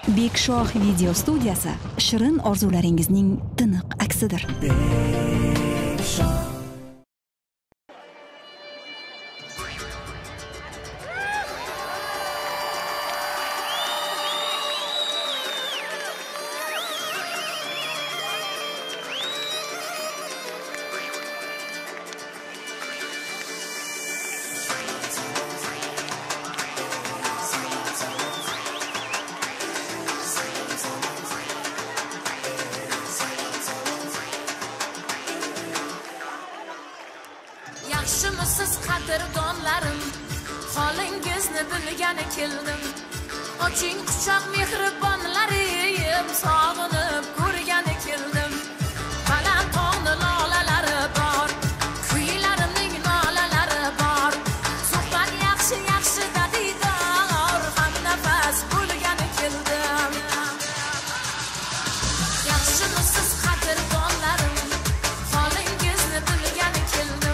Big Show video studiyasi shirin orzularingizning tiniq aksidir. Yaxshimisiz qadrdonlarim, holingizni bilgani keldim. Oching quchoq mehribonlarim, sog'inib ko'rgani keldim. Baland tog'ni lolalari bor, kuylarimning nolalari bor. Suhbat yaxshi yaxshi dadidor, ham nafas bo'lgani keldim. Yaxshimisiz qadrdonlarim, holingizni bilgani keldim.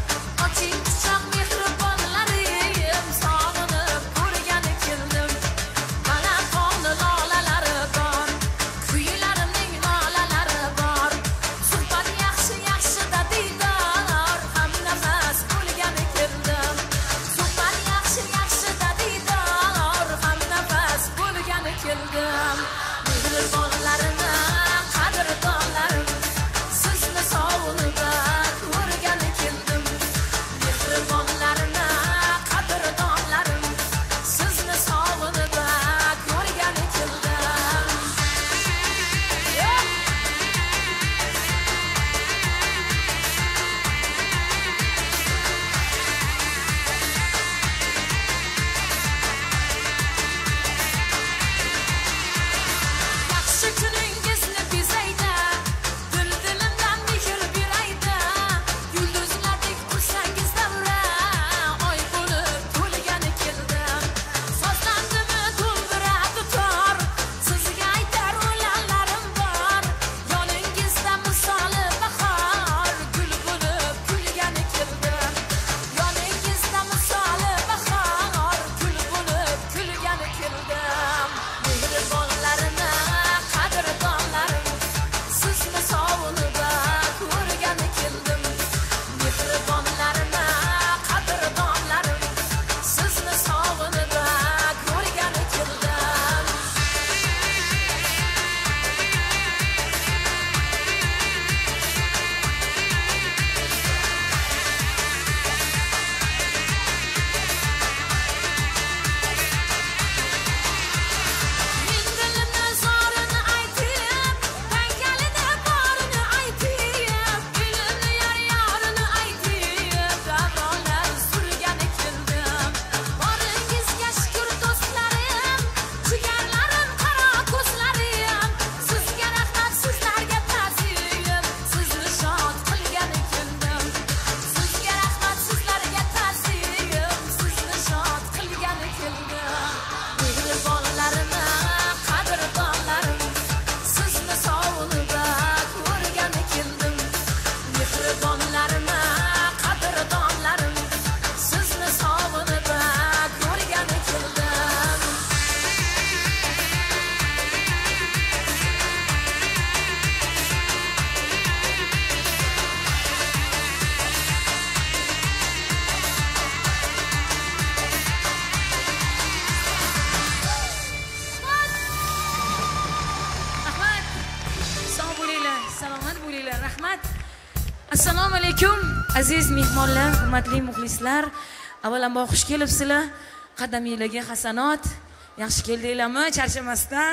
Assalomu alaykum aziz mehmonlar, hurmatli muxlislar. Avvalambor xush kelibsizlar. Qadamingizga hasanot. Yaxshi keldinglarmi? Charchamasdan.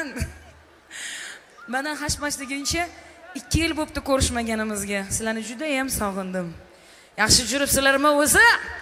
Mana hashmashligincha 2 yil bo'pti ko'rishmaganimizga. Sizlarni juda ham sog'indim. Yaxshi juribsizlarmi o'zi?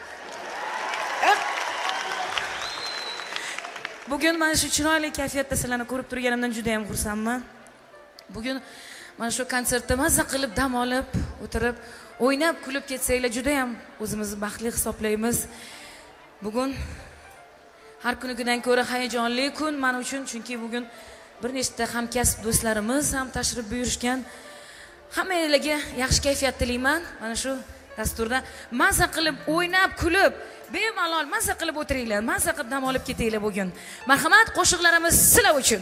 Bugun mana shu chiroyli kayfiyatda sizlarni ko'rib turganimdan juda ham xursandman. Bugun mana shu konsertda mazza qilib dam olib, o'tirib, o'ynab, kulib ketsanglar juda ham o'zimizni baxtli hisoblaymiz. Bugun har kunidan ko'ra hayajonli kun men uchun, chunki bugun bir nechta hamkasb do'stlarimiz ham tashrif buyurishgan. Hammangizlarga yaxshi kayfiyat tilayman. Mana shu Dasturda maza qilib, o'ynab, kulib, bemalol maza qilib o'tiringlar, maza qilib dam olib ketinglar bugun. Marhamat, qo'shiqlarimiz sizlar uchun.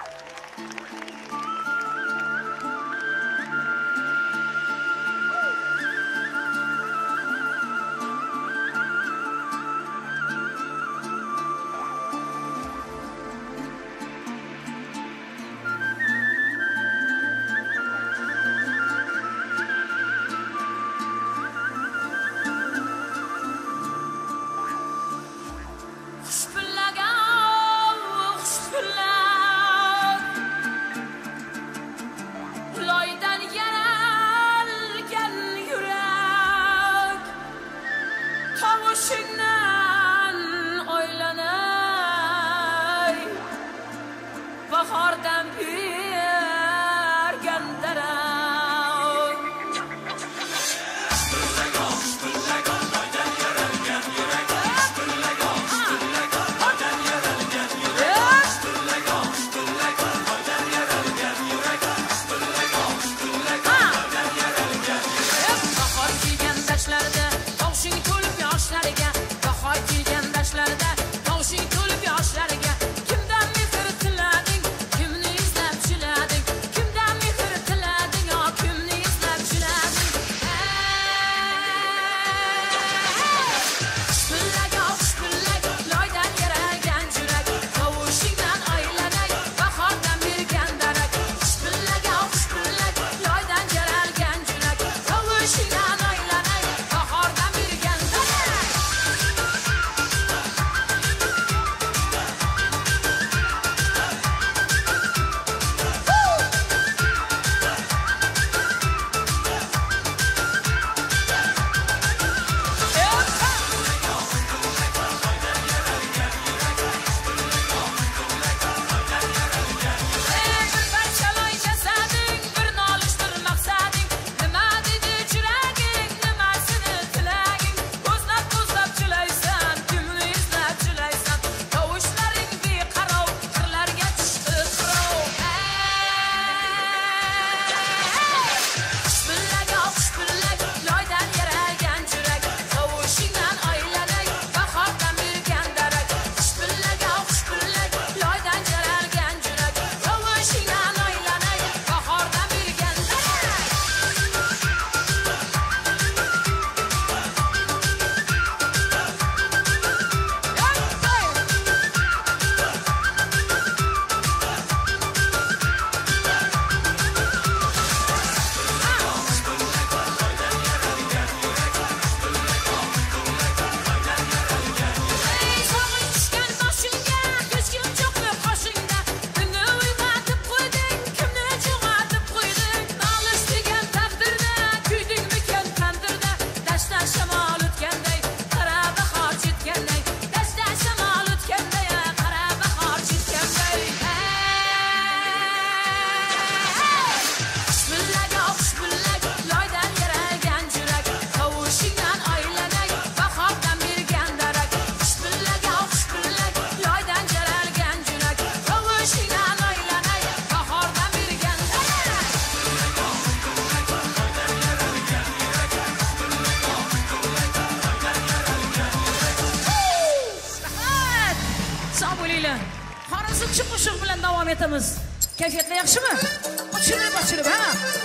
Xorazmchi qo'shiq bilan davom etamiz. Kayfiyatlar yaxshimi? Ochilib, ha?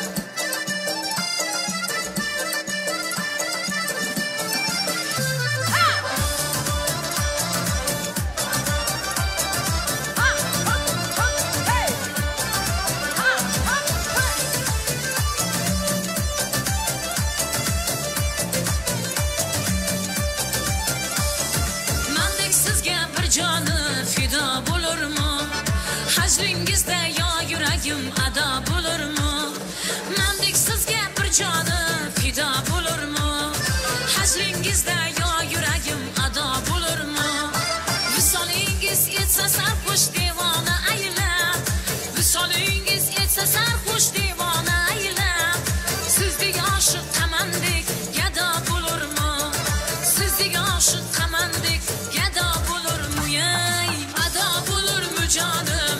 Hajringizda yo yuragim ado bo'lurmi? Mendek sizga bir jonim fido bo'lurmi? Hajringizda yo yuragim ado bo'lurmi? Visolingiz etsa sarxush devona aylab, visolingiz etsa sarxush devona aylab, sizdek oshiq qamandek gado bo'lurmi? Sizdek oshiq qamandek gado bo'lurmi? Ado bo'lurmi jonim?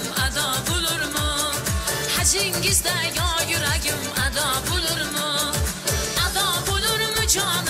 Hajringizda yo yuragim ado bo'lurmi? Ado bo'lurmi jonim?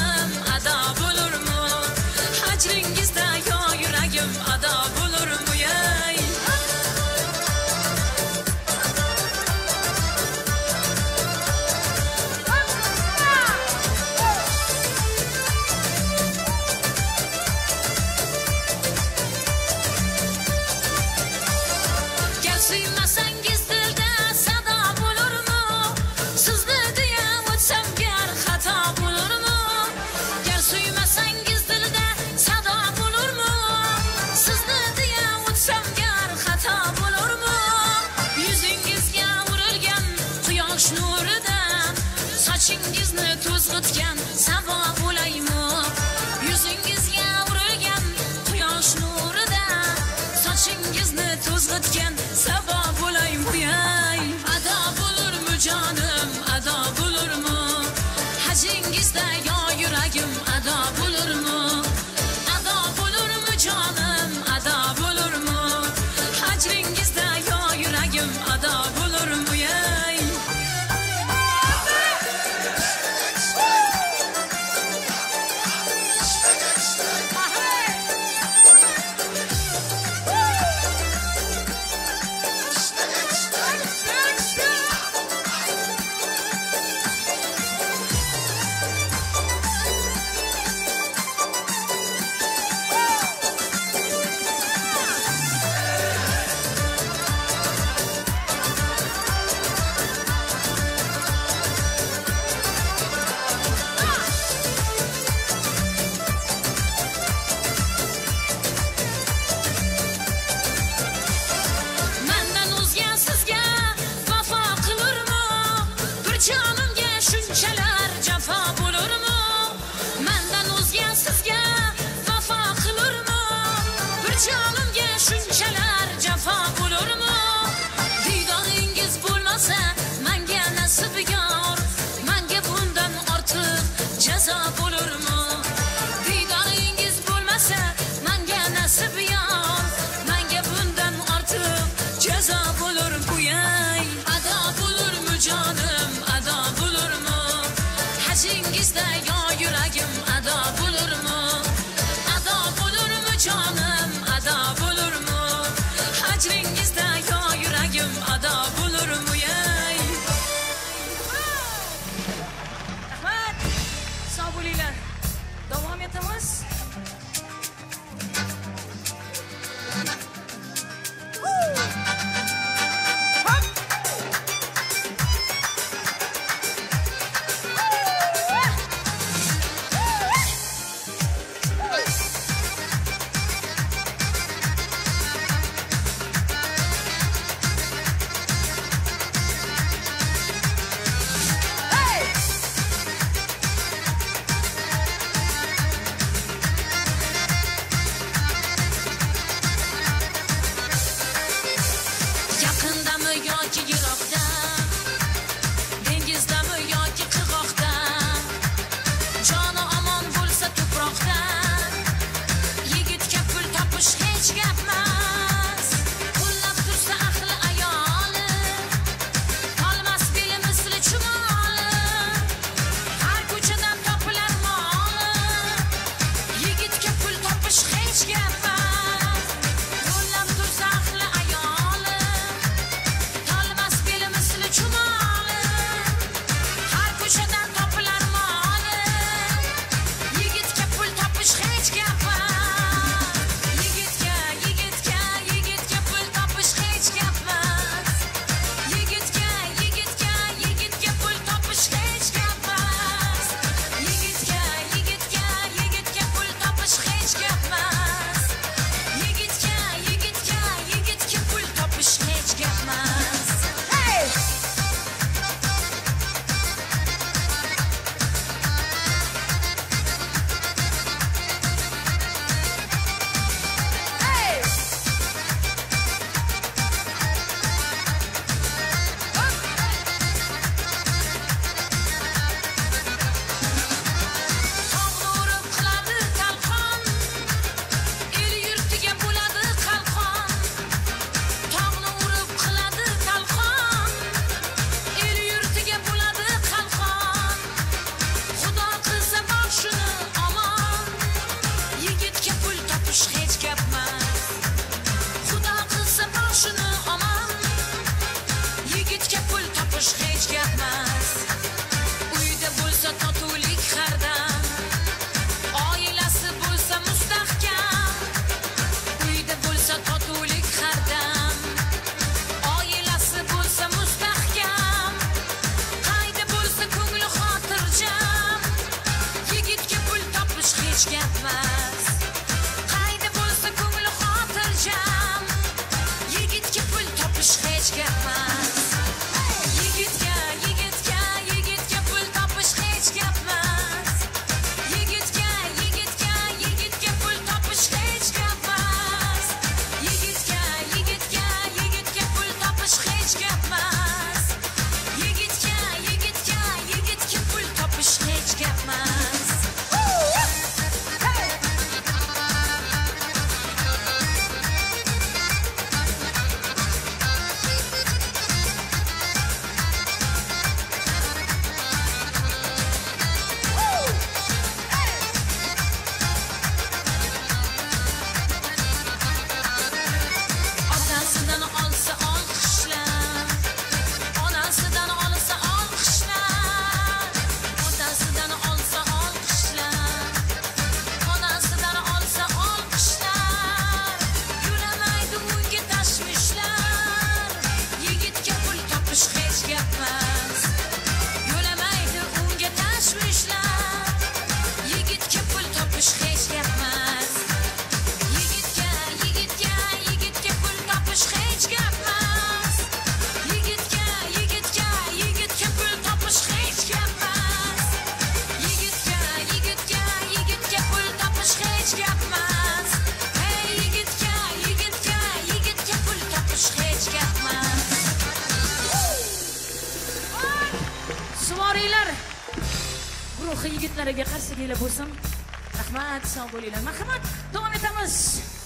ruhi yigitlariga qarshiligilar bo'lsin. Rahmat, sog' bo'linglar. Marhamat, davom etamiz.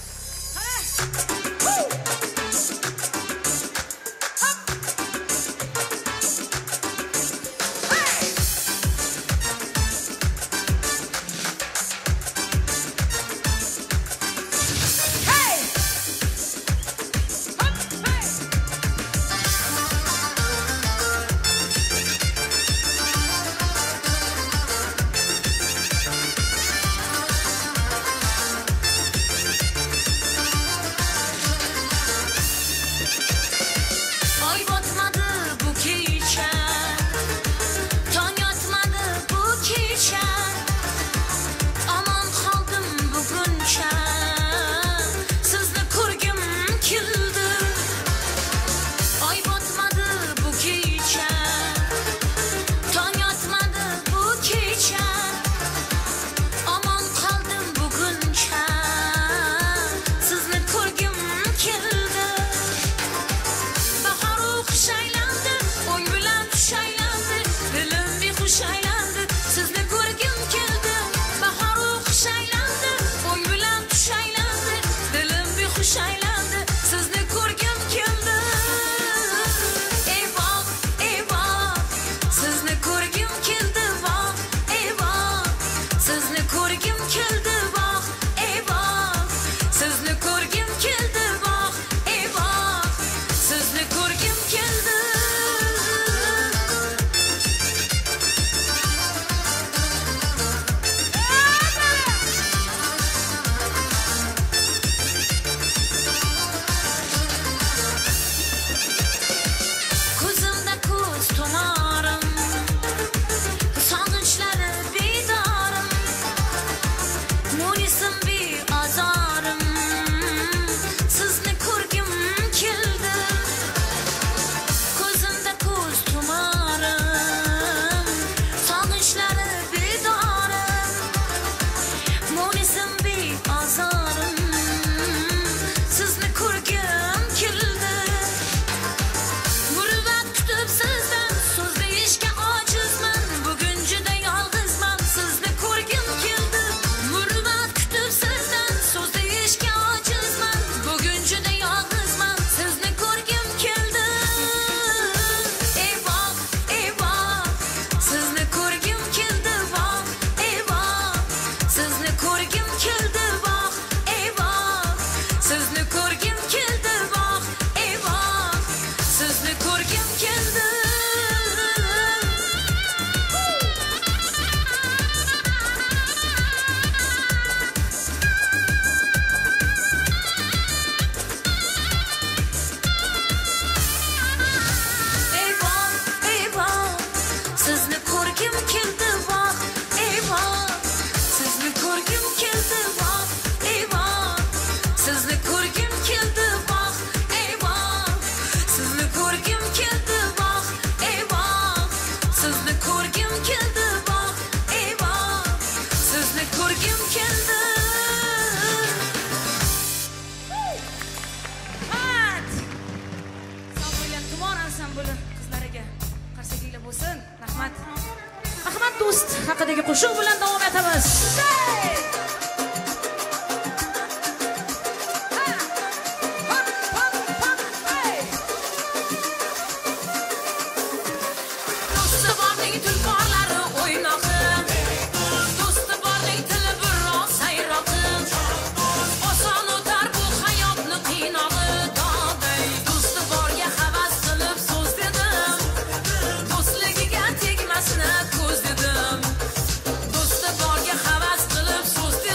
do'st haqidagi qo'shiq bilan davom etamiz. Do'sti borga havas qilib so'z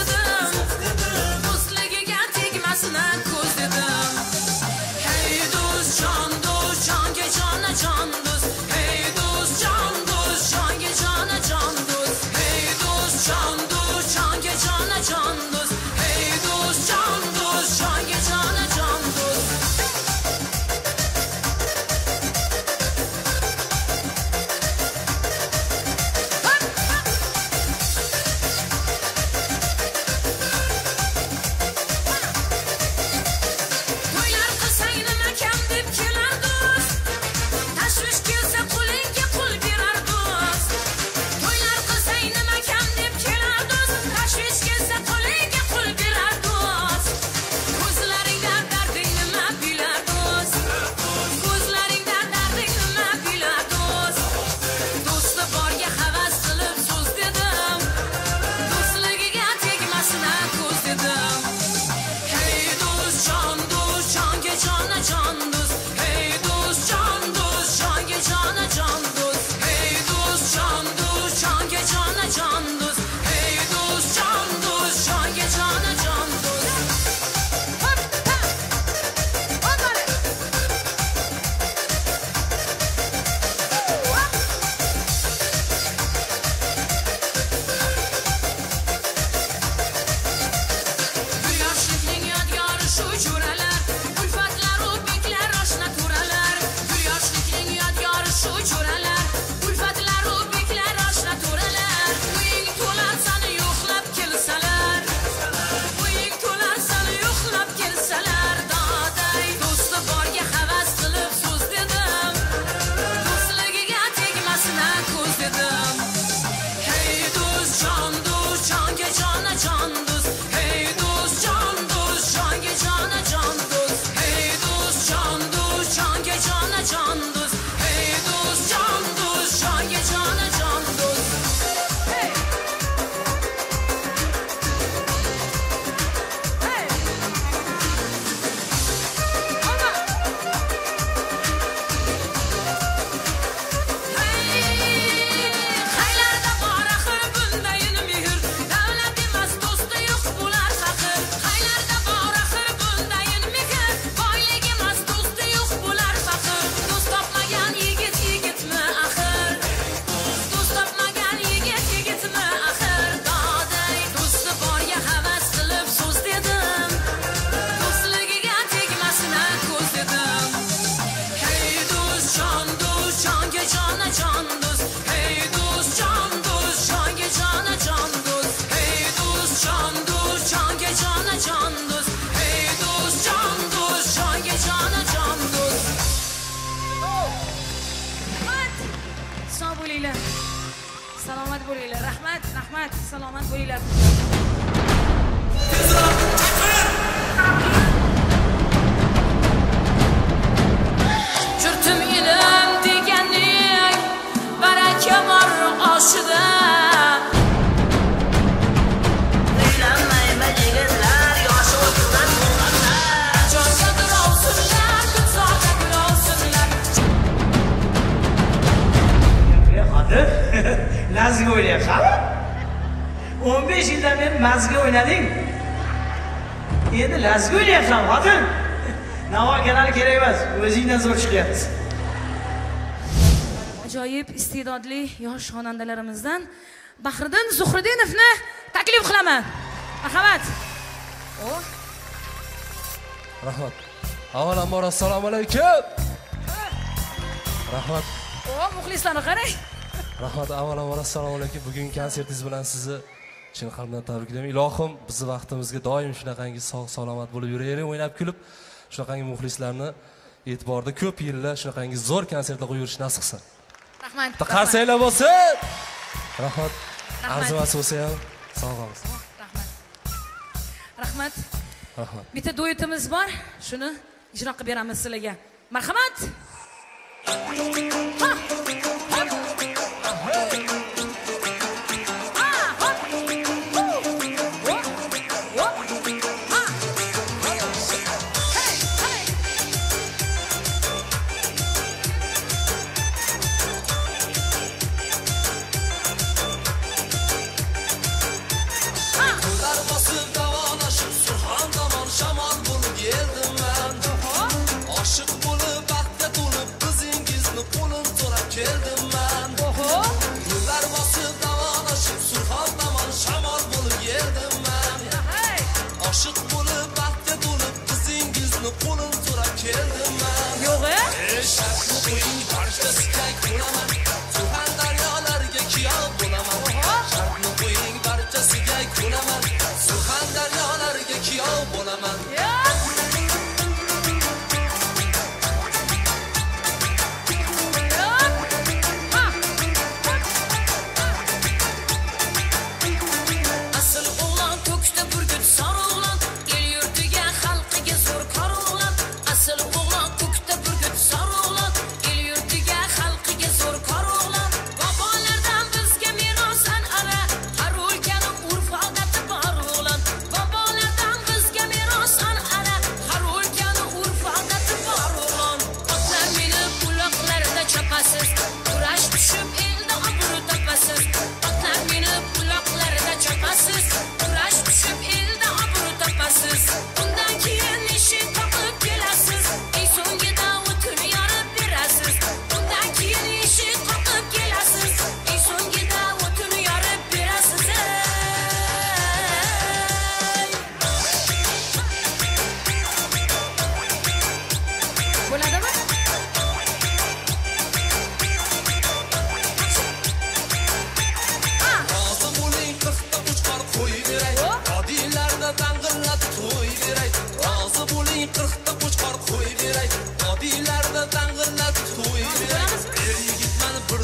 shu jo'ralar ulfatlar u beklar oshna to'ralar uying to'lar sani yo'qlab kelsalar uying to'lar sani yo'qlab kelsalar doday do'sti borga havas qilib so'z dedim do'stligiga tegmasina ko'z dedim hey do'st jonga jona jon do'st hey do'st jonga jona jon do'st hey do'st jonga jona jon do'st hey do'st jonga jona jon do'st hey hey ana haylarda bor axir bundayin mehr davlat emas do'sti yo'q bo'lar faqir haylarda bor axir bundayin mehr boylik emas do'sti yo'q bo'lar faqir do'st topmagan yigit yigitmi axir do'st topmagan yigit yigitmi axir doday do'sti borga havas qilib so'z dedim do'stligiga tegmasina ko'z dedim hey do'st jonga jona jon do'st hey do'st jonga jona jon do'st hey do'st jonga jona jon do'st hey do'st jonga jona jon do'st sog' bo'linglar salomat bo'linglar rahmat salomat bo'linglar jurtim ilim deganing baraka bor oshida jonga durovsinlar gulzorga durovsinlar Xotin, lazga o'ynayapsanmi? 15 yildan beri mazga o'ynading. Endi lazga o'ynayapsan, xotin. Navoiy kanali kerak emas, o'zingdan zo'r chiqyapti. ajoyib iste'dodli yosh xonandalarimizdan Bahriddin Zuhridinovni taklif qilaman. Marhamat. Rahmat. Avvalambor assalomu alaykum. Rahmat. Muxlislarni qarang. Rahmat. Avvalambor assalomu alaykum. Bugungi konsertingiz bilan sizni chin qalbdan tabriklayman. Ilohim bizni vaqtimizga doim shunaqangi sog' salomat bo'lib yuravering, o'ynab kulib, shunaqangi muxlislarni e'tiborda ko'p yillar shunaqangi zo'r konsertlar qo'yib yurish nasib qilsin. Rahmat. Qarsanglar bo'lsin. Rahmat. Arzimasi bo'lsa ham sog' bo'lamiz. Rahmat. Rahmat. Bitta duetimiz bor, shuni ijro qilib beramiz sizlarga. Marhamat. Asıl oğlan ko'kda burgut sar o'g'lan el yurtiga xalqiga zo'r kor o'g'lan asıl oğlan ko'kda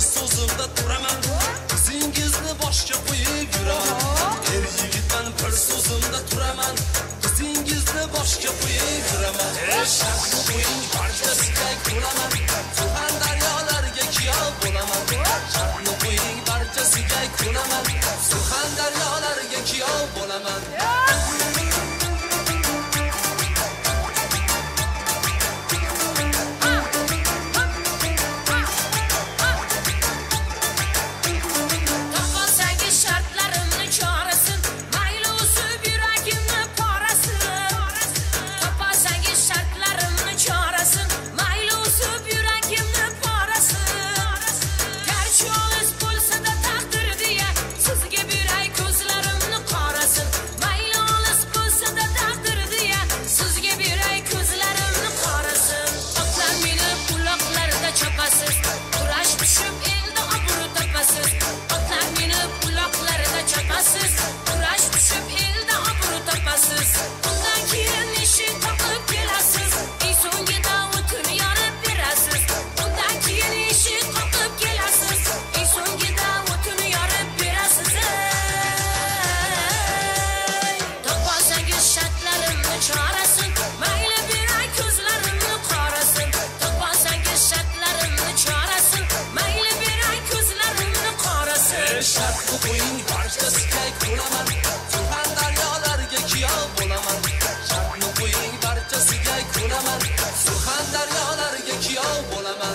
so'zimda turaman. Qizingizni boshga qo'yib yuraman. Er yigitman bir so'zimda turaman. Qizingizni boshga qo'yib yuraman. Shartni qo'ying barchasiga ko'raman. Surxondaryolarga kuyov bo'laman. Shartni qo'ying barchasiga ko'raman. Surxondaryolarga kuyov bo'laman. Shartni qo'ying barchasiga ko'raman. Surxondaryolarga kuyov bo'laman. Shartni qo'ying barchasiga ko'raman. Surxondaryolarga kuyov bo'laman.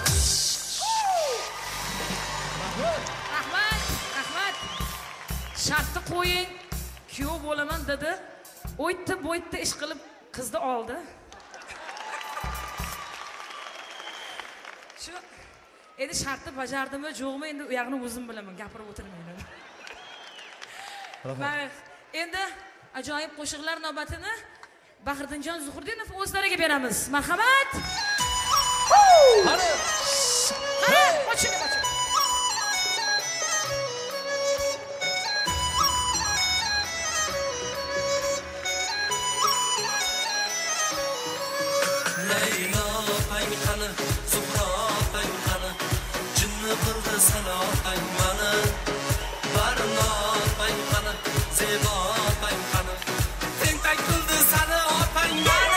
Rahmat. Shartni qo'ying, kuyov bo'laman dedi. O'ytdi, bo'ytdi ish qilib qizni oldi. Shu endi shartni bajardimmi, yo'qmi, endi u yoqni o'zim bilaman, gapirib o'tirmayman. Rahmat. Endi ajoyib qo'shiqlar navbatini Bahriddinjon Zuhurdinov o'zlariga beramiz. Marhamat. Qani, oching. Leyla payqani, Zuhra payqani, jinni qildi sana payqani. Barno payqani, Zebo payqani, tentak qildi sana payqani.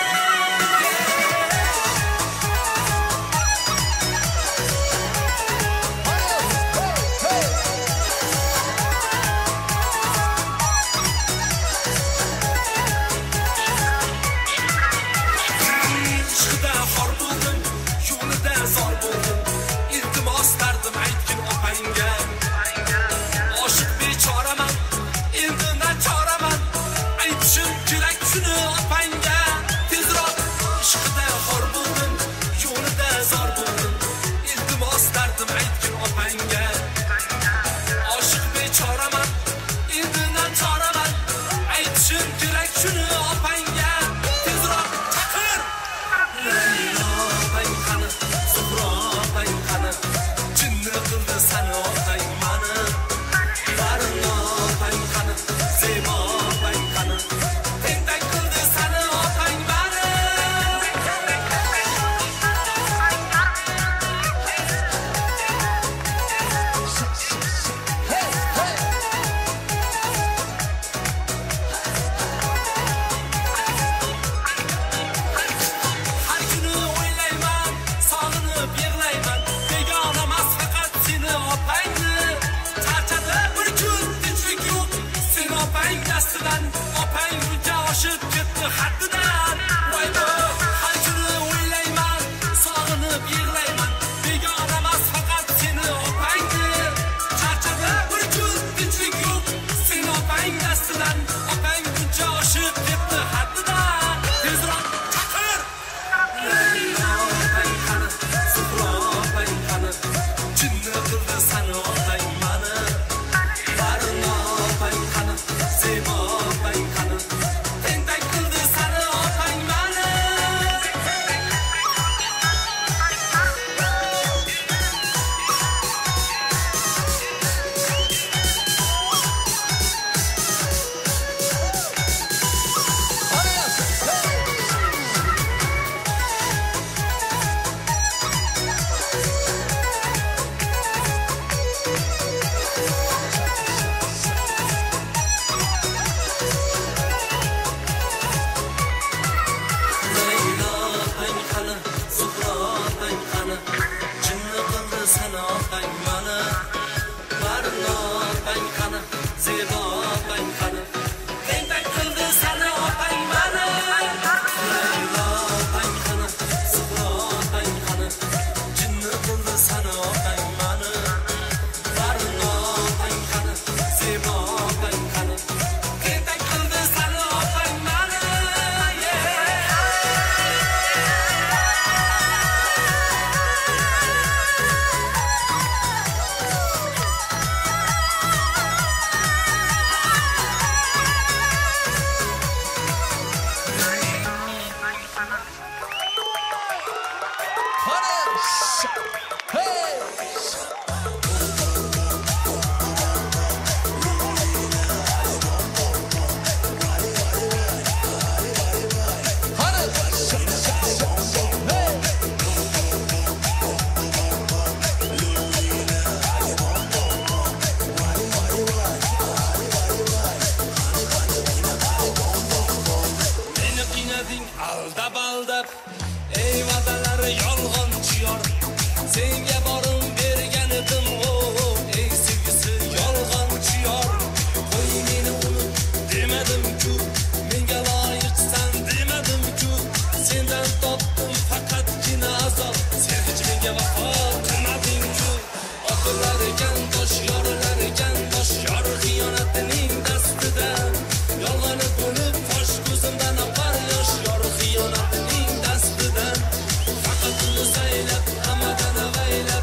Zebo payqani, tentak qildi sana opang sana opang mani Barno opang qani Zebo opang qani Tentak qildi sana opang mani Laylo opang qani Zubro opang qani Jinni qildi sana opang mani Barno opang qani Zebo opang qani Tentak qildi sana opang mani Aldab ey va'dalari yolg'onchi yor senga borim bergan edim ey sevgisi yolg'onchi yor qo'y meni unut demadim-ku menga loyiqsan demadim-ku sendan topdim faqatgina azob sen hech menga vafo qilmading-ku otalar ekan bosh yorilar ekan bosh yor xiyonatining dastidan yolg'oni bo'lib fosh ko'zimdan oqar yosh yor xiyonatining dastidan faqat uni saylab hammadan avaylab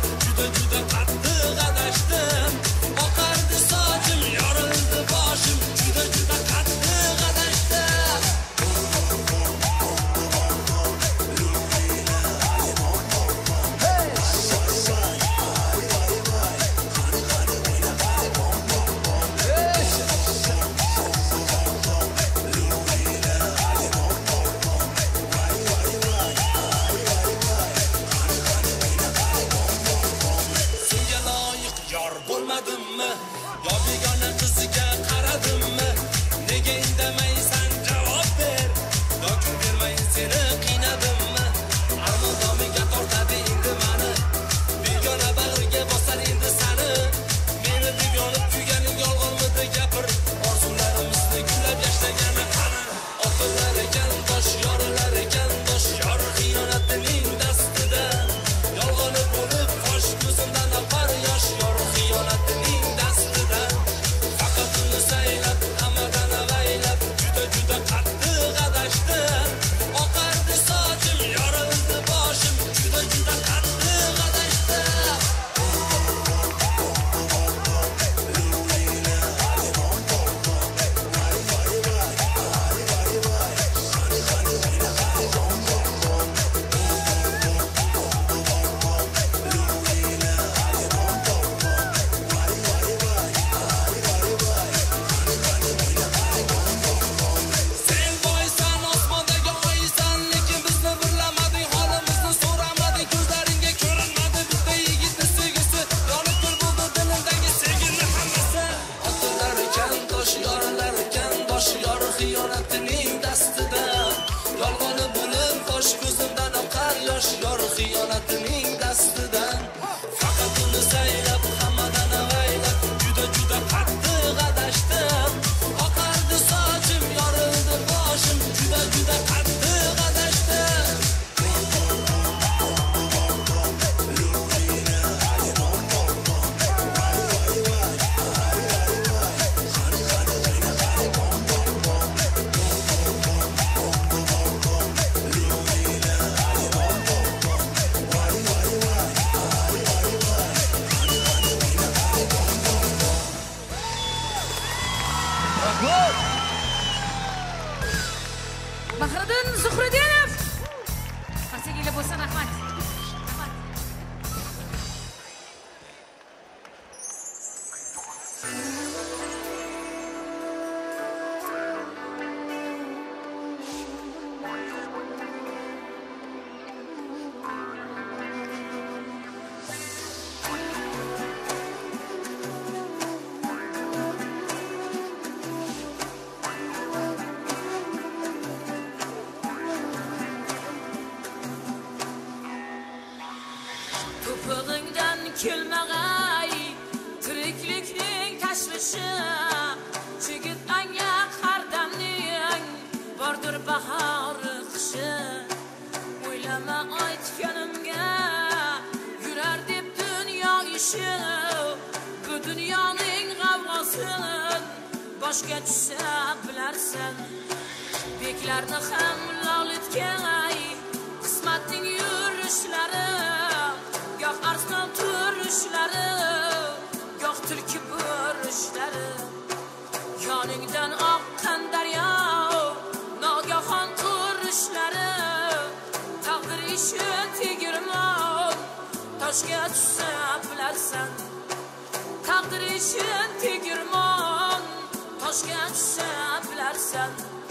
kelmag'ay tiriklikning tashvishi chigit anga qardamning bordir bahor qishi o'ylama aytganimga yurar deb dunyo ishi bu dunyoning g'avg'osin boshga tushsa bilarsan beklarni ham lol etgay qismatning yurishlari goh arslon turishlari goh tulki bo'rishlari yoningdan oqqan daryo nogahon turishlari taqdir ishi tegirmon toshga tushsa bilarsan taqdir ishi tegirmon toshga tushsa bilarsan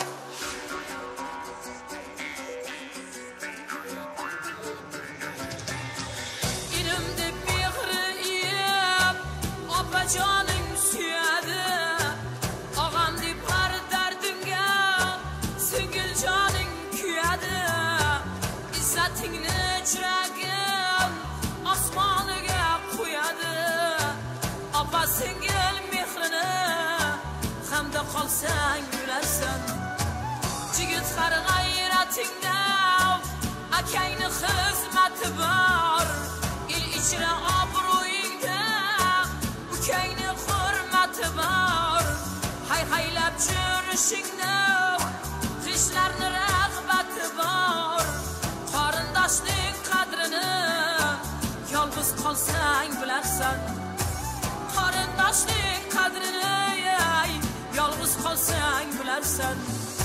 joning suyadi og'am deb har dardimga singil joning kuyadi izzatingni chiragim osmoniga qo'yadi opa singil mehrini hamda qolsang gülarsan jigit har g'ayratingda akangni xizmati bor el ichra obro'yingda ukangni hurmati bor hayhaylab yurishingda g'ishlarni rag'bati bor qarindoshning qadrini yolg'iz qolsang bilarsan qarindoshning qadrini yolg'iz qolsang bilarsan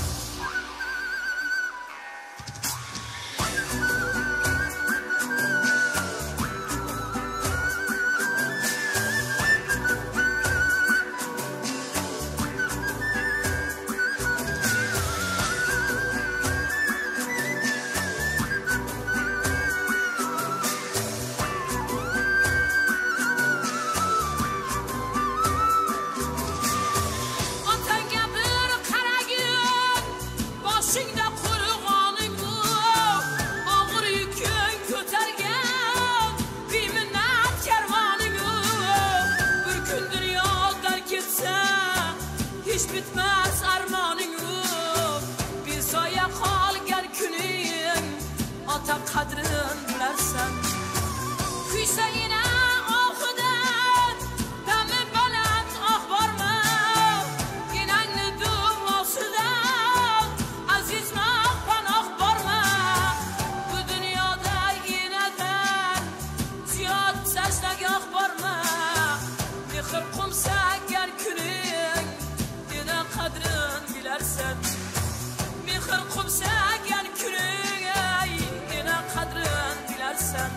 bitmez armoning bir soya qolgan kuning ota qadrin bilarsan kuysa yine oxidan dami baland oh borma enangni duosidan azizma panoh borma bu dunyoda enadan ziyod sajdagoh borma mehr qumsagan kuning qadrin bilarsan mehr qumsagan kuning yana qadrin bilarsan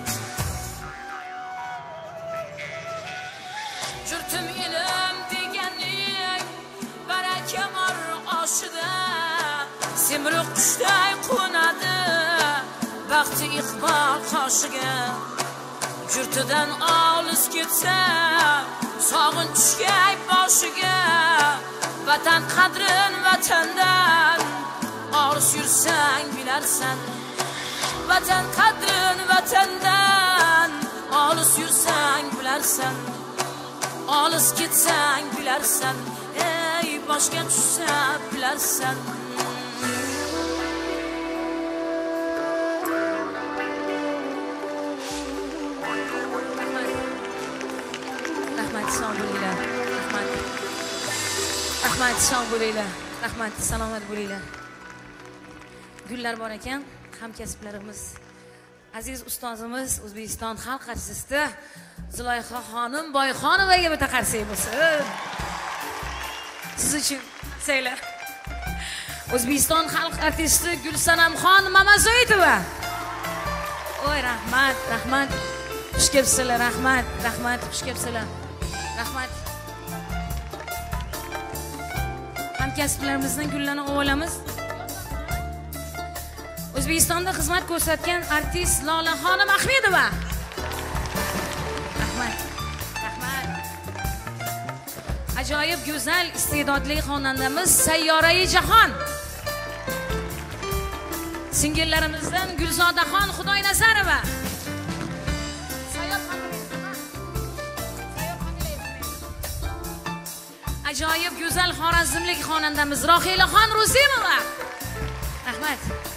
jurtim elim deganing baraka bor oshida semruq qushday qo'nadi baxti iqbol qoshiga jurtidan olis ketsa sog'in tushgay boshiga vatan qadrin vatandan olis yursang bilarsan vatan qadrin vatandan olis yursang bilarsan olis ketsang bilarsan ey boshga tushsa bilarsan rahmat sog' bo'linglar rahmat sog' bo'linglar rahmat salomat bo'linglar gullar bor ekan hamkasblarimiz aziz ustozimiz O'zbekiston xalq artisti Zulayxa xonim Boyxonovaga bitta qarsak bo'lsin siz uchun saylar O'zbekiston xalq artisti Gulsanamxon Mamazoitova oy rahmat rahmat xush kelibsizlar rahmat rahmat xush kelibsizlar rahmat hamkasblarimizdan gullarni olamiz O'zbekistonda xizmat ko'rsatgan artist Lolaxonim Ahmedova rahmat rahmat ajoyib go'zal iste'dodli xonandamiz Sayyorai Jahon singillarimizdan Gulzodaxon Xudoynazarova ajoyib go'zal xorazmlik xonandamiz Rohilaxon Rusimova. Rahmat.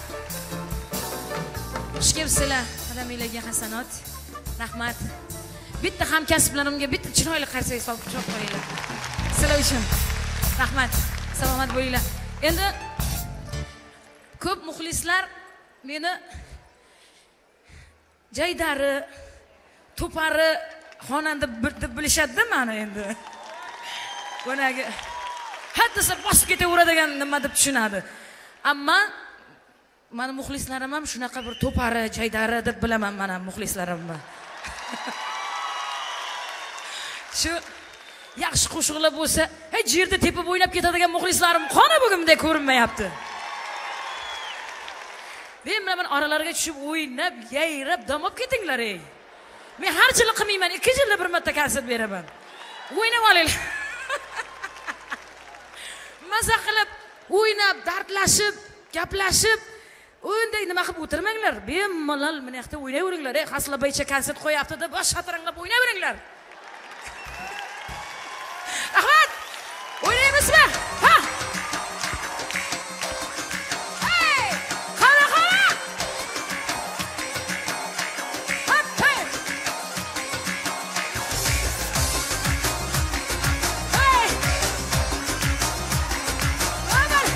Xush kelibsizlar. Qadamingizga hasanot. Rahmat. Bitta hamkasblarimga bitta chiroyli qarsak solib quchoq qo'yinglar. Sizlar uchun. Rahmat. Salomat bo'linglar. Endi ko'p muxlislar meni Jaydari, To'pari xonanda deb bilishadi meni endi. Bunagi haddasa bosib ketaveradigan nima deb tushunadi. Ammo meni muxlislarim ham shunaqa bir To'pari, Jaydari deb bilaman mana muxlislarimni. Shu yaxshi qo'shiqlar bo'lsa, hech yerda tepib o'ynab ketadigan muxlislarim qani bugun bunday ko'rinmayapti. Men bilan oralariga tushib o'ynab, yayrab, dam olib ketinglar ey. Men har yil qilmayman, 2 yilda bir marta konsert beraman. O'ynab olinglar. Maza qilib, o'ynab, dardlashib, gaplashib, unday nima qilib o'tirmanglar. Bemalol mana yoqda o'ynayveringlar. Ey, Haslabaycha konsert qo'yapti deb bosh shataranglab o'ynayveringlar. Rahmat. O'ynaymizmi? Ha! Hey! Qara, qara! Hop, hey! Hey! Aman!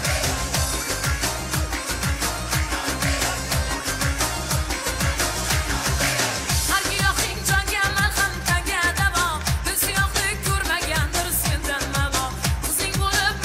Har giyohing jonga malham tanga davo. Biz yo'qlik ko'rmagandir sendan malo. Qizing bo'lib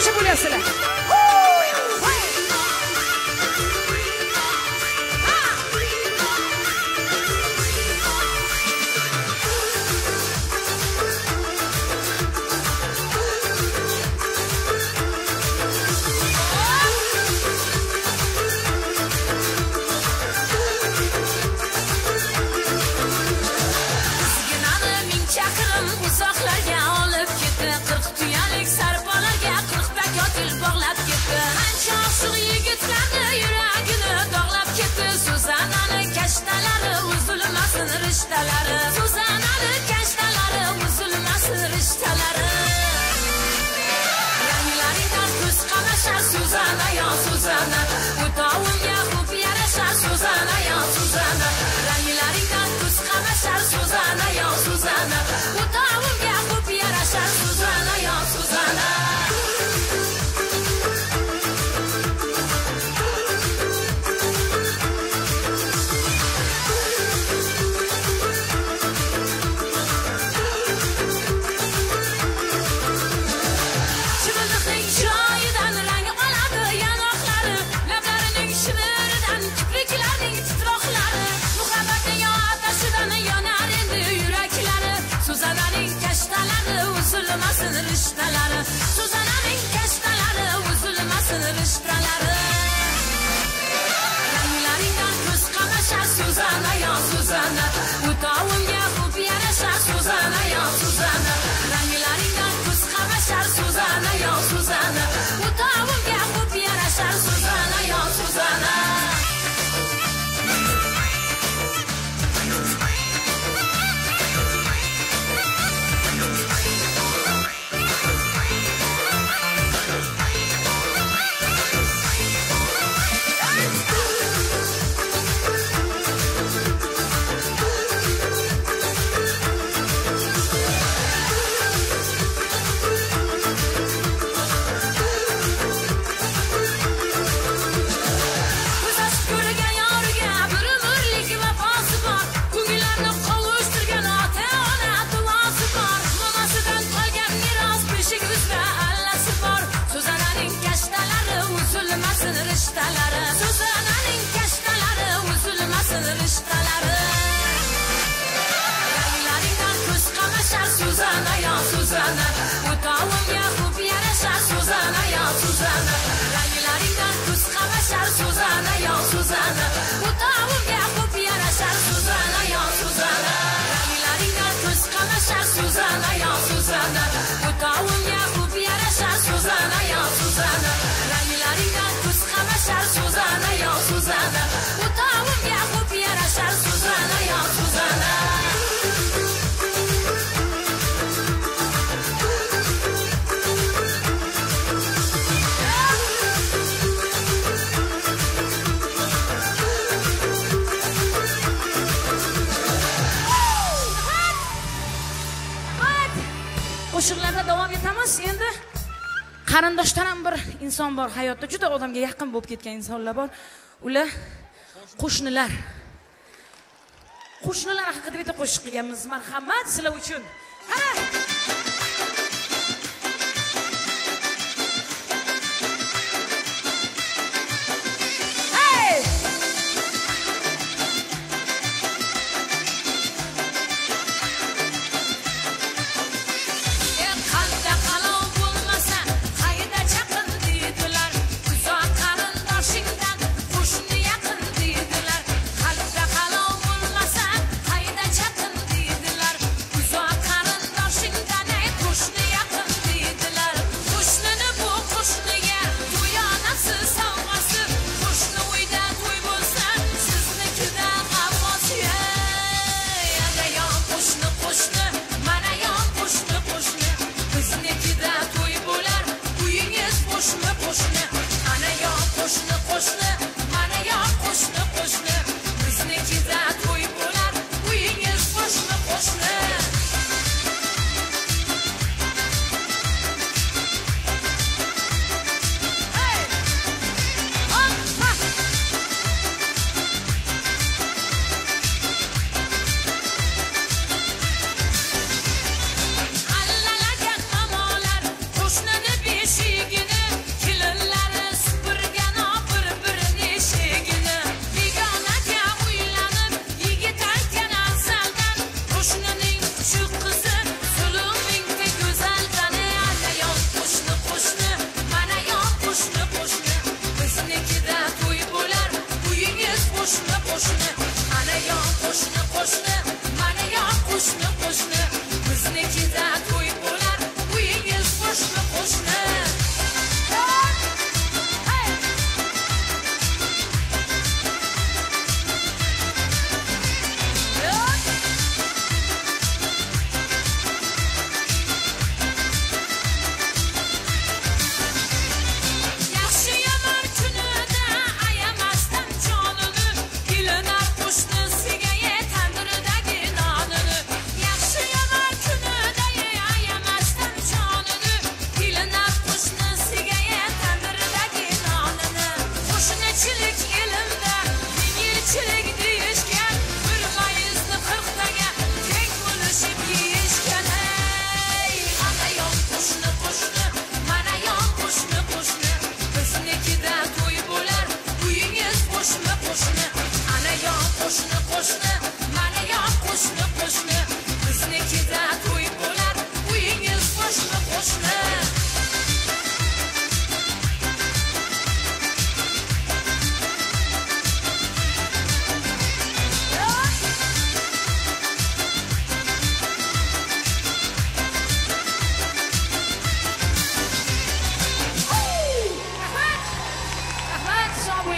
tomosha bo'lyapsizlar. Uzoqlarga olib ketdi, 40 tuyalik sarpolarga 40 bakotil bog'lab ketdi. Qancha oshiq yigitlarni yuragini dog'lab ketdi. Suzanani kashtalari uzilmasin rishtalari. Suzanani kashtalari uzilmasin rishtalari. Ranglaringdan ko'z qamashar Suzana yo Suzana. O'tovimga xo'p yarashar Suzana yo Suzana. Ranglaringdan ko'z qamashar Suzana yo Suzana. O'tovimga xo'p yarashar Suzana yo Suzana. Chivinliqning joyidan rang oladi yanoqlari, lablarining shimiridan kipriklarning titroqlari, muhabbatning otashidan yonar endi yuraklari. Suzananing kashtalari uzilmasin rishtalari. Suzananing kashtalari uzilmasin rishtalari. Ranglaringdan ko'z qamashar Suzana yo Suzana. O'tovimga xo'p yarashar Suzana yo Suzana. Ranglaringdan ko'z qamashar Suzana yo Suzana. O'tovimga xo'p yarashar Suzana yo Suzana. Suzananing kashtalari uzilmasin rishtalari. Ranglaringdan ko'z qamashar Suzana yo Suzana. O'tovimga xo'p yarashar Suzana yo Suzana. Ranglaringdan ko'z qamashar Suzana yo Suzana. O'tovimga xo'p yarashar Suzana yo Suzana. Ranglaringdan ko'z qamashar Suzana yo Suzana. O'tovimga xo'p yarashar Suzana yo Suzana. Ranglaringdan ko'z qamashar Suzana yo Suzana. O'tovimga xo'p yarashar Suzana yo Suzana. Qo'shiqlarda davom etamiz. Endi qarindoshdan ham bir inson bor, hayotda juda odamga yaqin bo'lib ketgan insonlar bor. Ular qo'shnilar. Qo'shnilar haqida bitta qo'shiq qilganmiz. Marhamat sizlar uchun. Qalbda qalov bo'lmasa, qayda chaqin deydilar. Uzoq qarindoshingdan qo'shni yaqin deydilar. Qalbda qalov bo'lmasa, qayda chaqin deydilar. Uzoq qarindoshing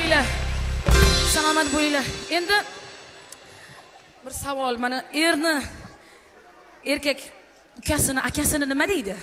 bo'linglar. Salomat bo'linglar. Endi bir savol, mana erkak ukasini, akasini nima deydi?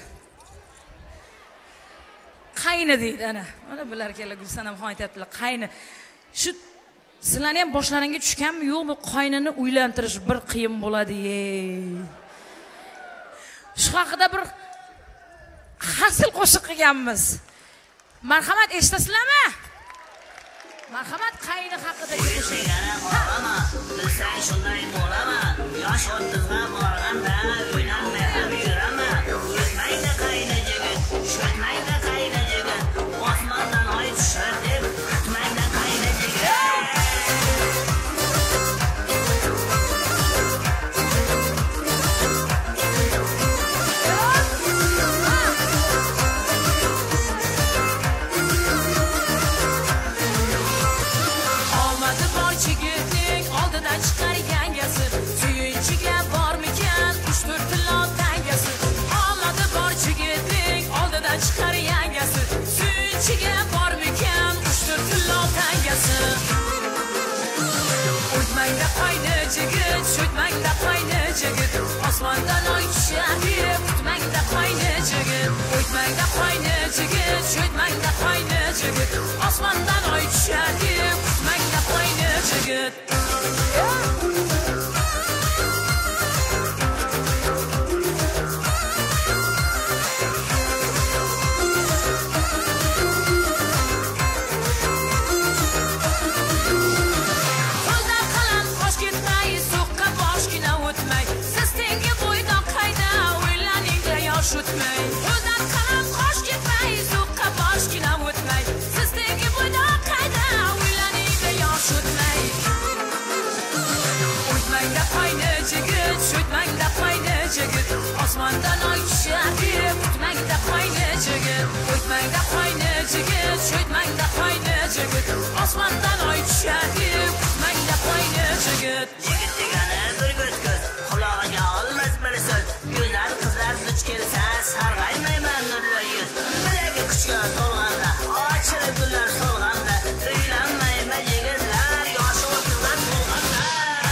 Qayni deydi ana. Mana bular kelar Gulsanam xon aytibdilar, qayni. Shu sizlarni ham boshlaringga tushganmi yo'qmi, qaynini uylantirish bir qiyin bo'ladi-ey. Shu haqida bir hasil qo'shiq qilganmiz. Marhamat, eshitasizlarmi? Marhamat, qayni haqida qo'shiq. Bilsang shunday bo'lama, yosh o'ttizga borganda uylanmay ham yurama. O'tmaydi qayni jigit, sho'tmaydi qayni jigit, osmondan oy tushar deb kutmaydi qayni jigit. Chiqar yangasi, suyunchiga bormikan 3-4 tilot tangasi. Omadi bor chigitning oldidan chiqar yangasi, suyunchiga bormikan 3-4 tilot tangasi. O'tmangda qayni jigit, sho'tmangda qayni jigit, osmondan oy tushadi, kutmangda qayni jigit. O'tmangda qayni jigit, sho'tmangda qayni jigit, osmondan oy tushadi, kutmangda qayni jigit. Qo'ldan qalam qosh ketmay, so'qqa boshgina o'tmay, siz tengi bo'ydoq qayda o'ylaningda yosh o'tmay. O'tmangda qayni jigit, sho'tmangda qayni jigit, osmondan oy tushadi, kutmangda qayni jigit. O'tmangda qayni jigit, sho'tmangda qayni jigit, osmondan oy tushadi, kutmangda qayni jigit. Jigit degani bir ko'z, qulog'iga olmas bir so'z. Go'zal qizlar duch kelsa, sarg'aymayman nurli yuz. Bilagi kuchga to'lganda, ochilib gullar solganda, uylanmayman yigitlar, yoshi o'tizdan to'lganda.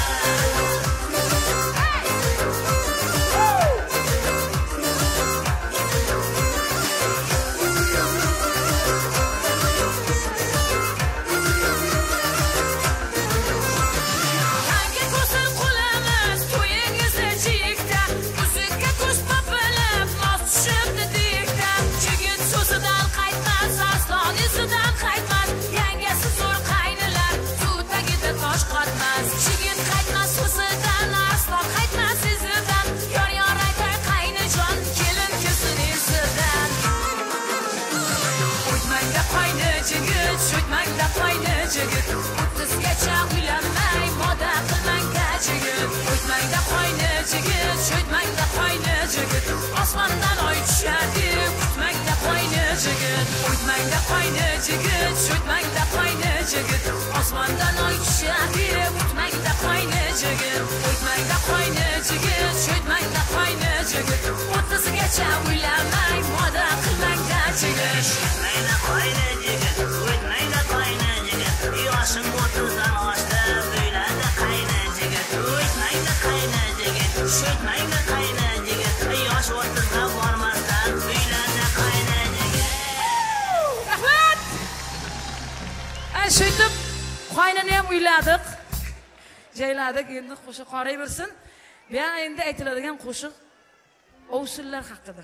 Hangi ko'sin qo'lamiz, to'yingizni chiyikda, musiqa kush popilib, nos tushibdi diyikda. Jigit so'zidan qaytmas, aslan izidan qaytmas, yangasi zo'r qaynilar, suv tagida tosh qotmas. Jigit qaytmas so'zidan, aslan qaytmas izidan, yor aytar qaynijon, kelin kirsin izidan. O'tmangda qayni jigit, sho'tmangda qayni jigit, 30gacha uylanmay, moda qilmangda jigit. O'tmangda qayni jigit, sho'tmangda qayni jigit, osmondan oy tushadi, kutmangda qayni jigit. O'tmangda qayni jigit, sho'tmangda qayni jigit, osmondan oy tushadi, kutmangda qayni jigit. O'tmangda qayni jigit, sho'tmangda qayni jigit, 30gacha uylanmay, moda qilmangda jigit. O'tmaydi qayni jigit, o'tmaydi qayni jigit, yoshim 30dan oshdi, uylanadi qayni jigit. O'tmaydi qayni jigit, sho'tmaydi qayni jigit, yosh 30ga bormasdan uylanadi qayni jigit. Rahmat. Shuytib qaynini ham uyladik. Jayladik, endi qo'shiq qorayversin. Bu ham endi aytiladigan qo'shiq ovsinlar haqida.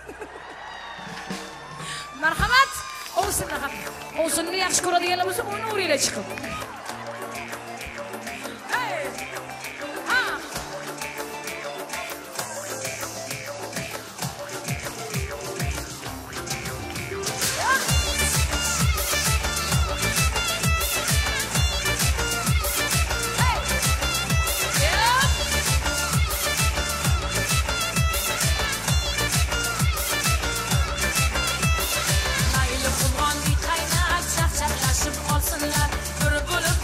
Marhamat, ovsinlar haqida. Ovsinni yaxshi ko'radiganlar bo'lsa, uni o'ringlar chiqib. Hey! Ha! Mayli qumg'onga qaynab, chaqchaqlashib olsinlar, bir bo'lib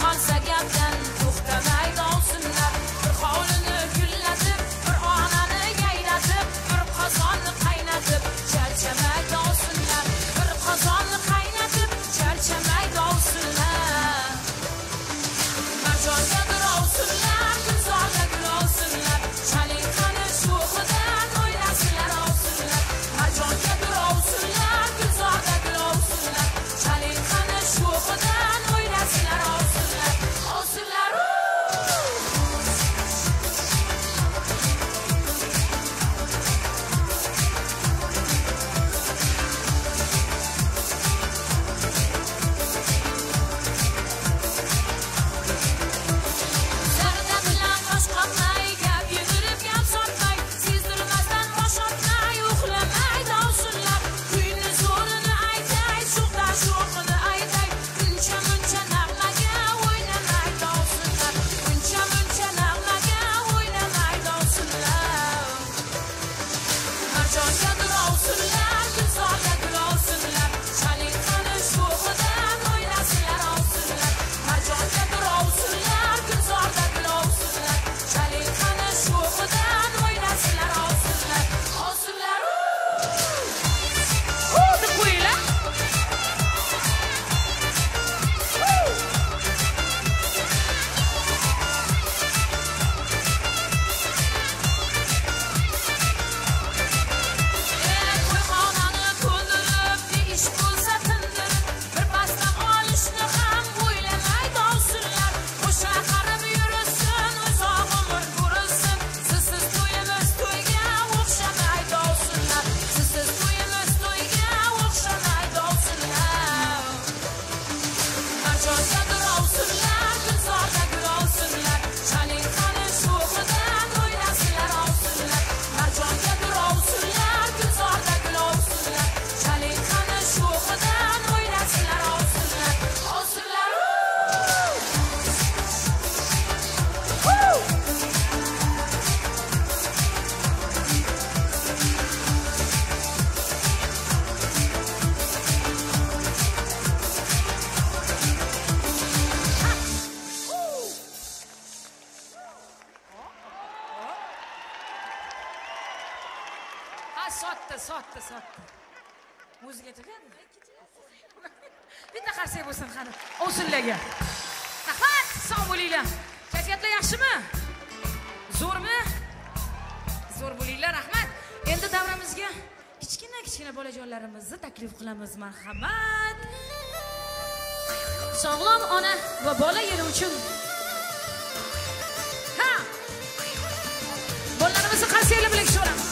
Sotdi. Muzika tugadi. Bitta qarsak bo'lsin qani. Ovsinlarga. Rahmat, sog' bo'linglar. Kayfiyatlar yaxshimi? Zo'rmi? Zo'r bo'linglar, rahmat. Endi davramizga kichkina bolajonlarimizni taklif qilamiz. Marhamat. Sog'lom ona va bola yili uchun. Ha! Bolalarimizni qarsaklar bilan ko'ramiz.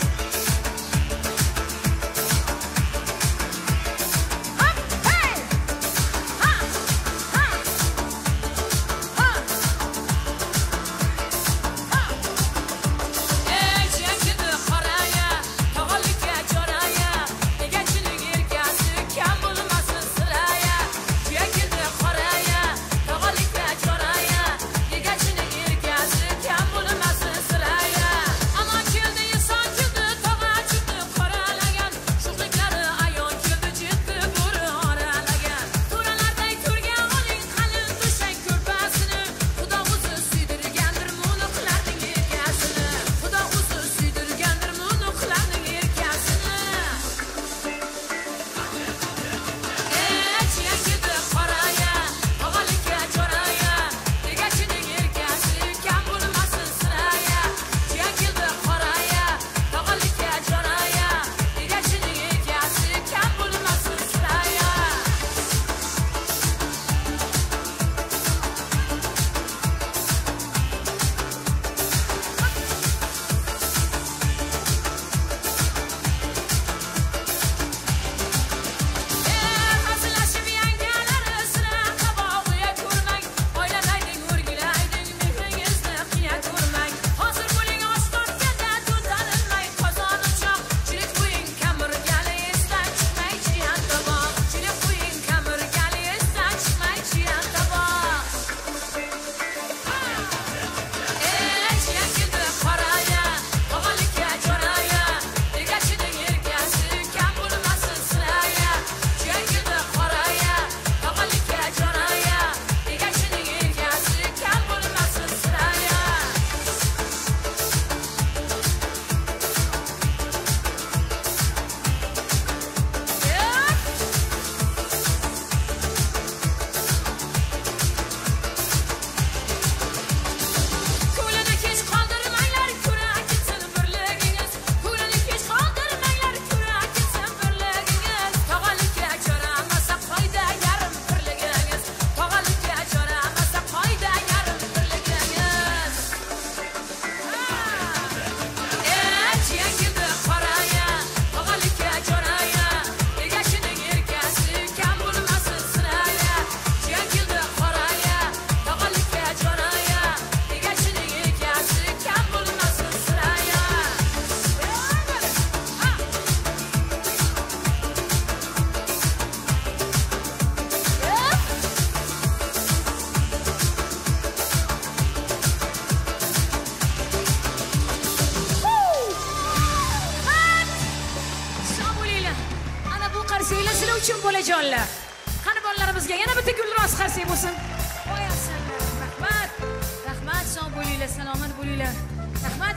uchun bolajonlar. Qani bolalarimizga yana bitta gulroz qarsak bo'lsin. Qo'yasanlar. Rahmat. Rahmat, sog' bo'linglar, salomat bo'linglar. Rahmat.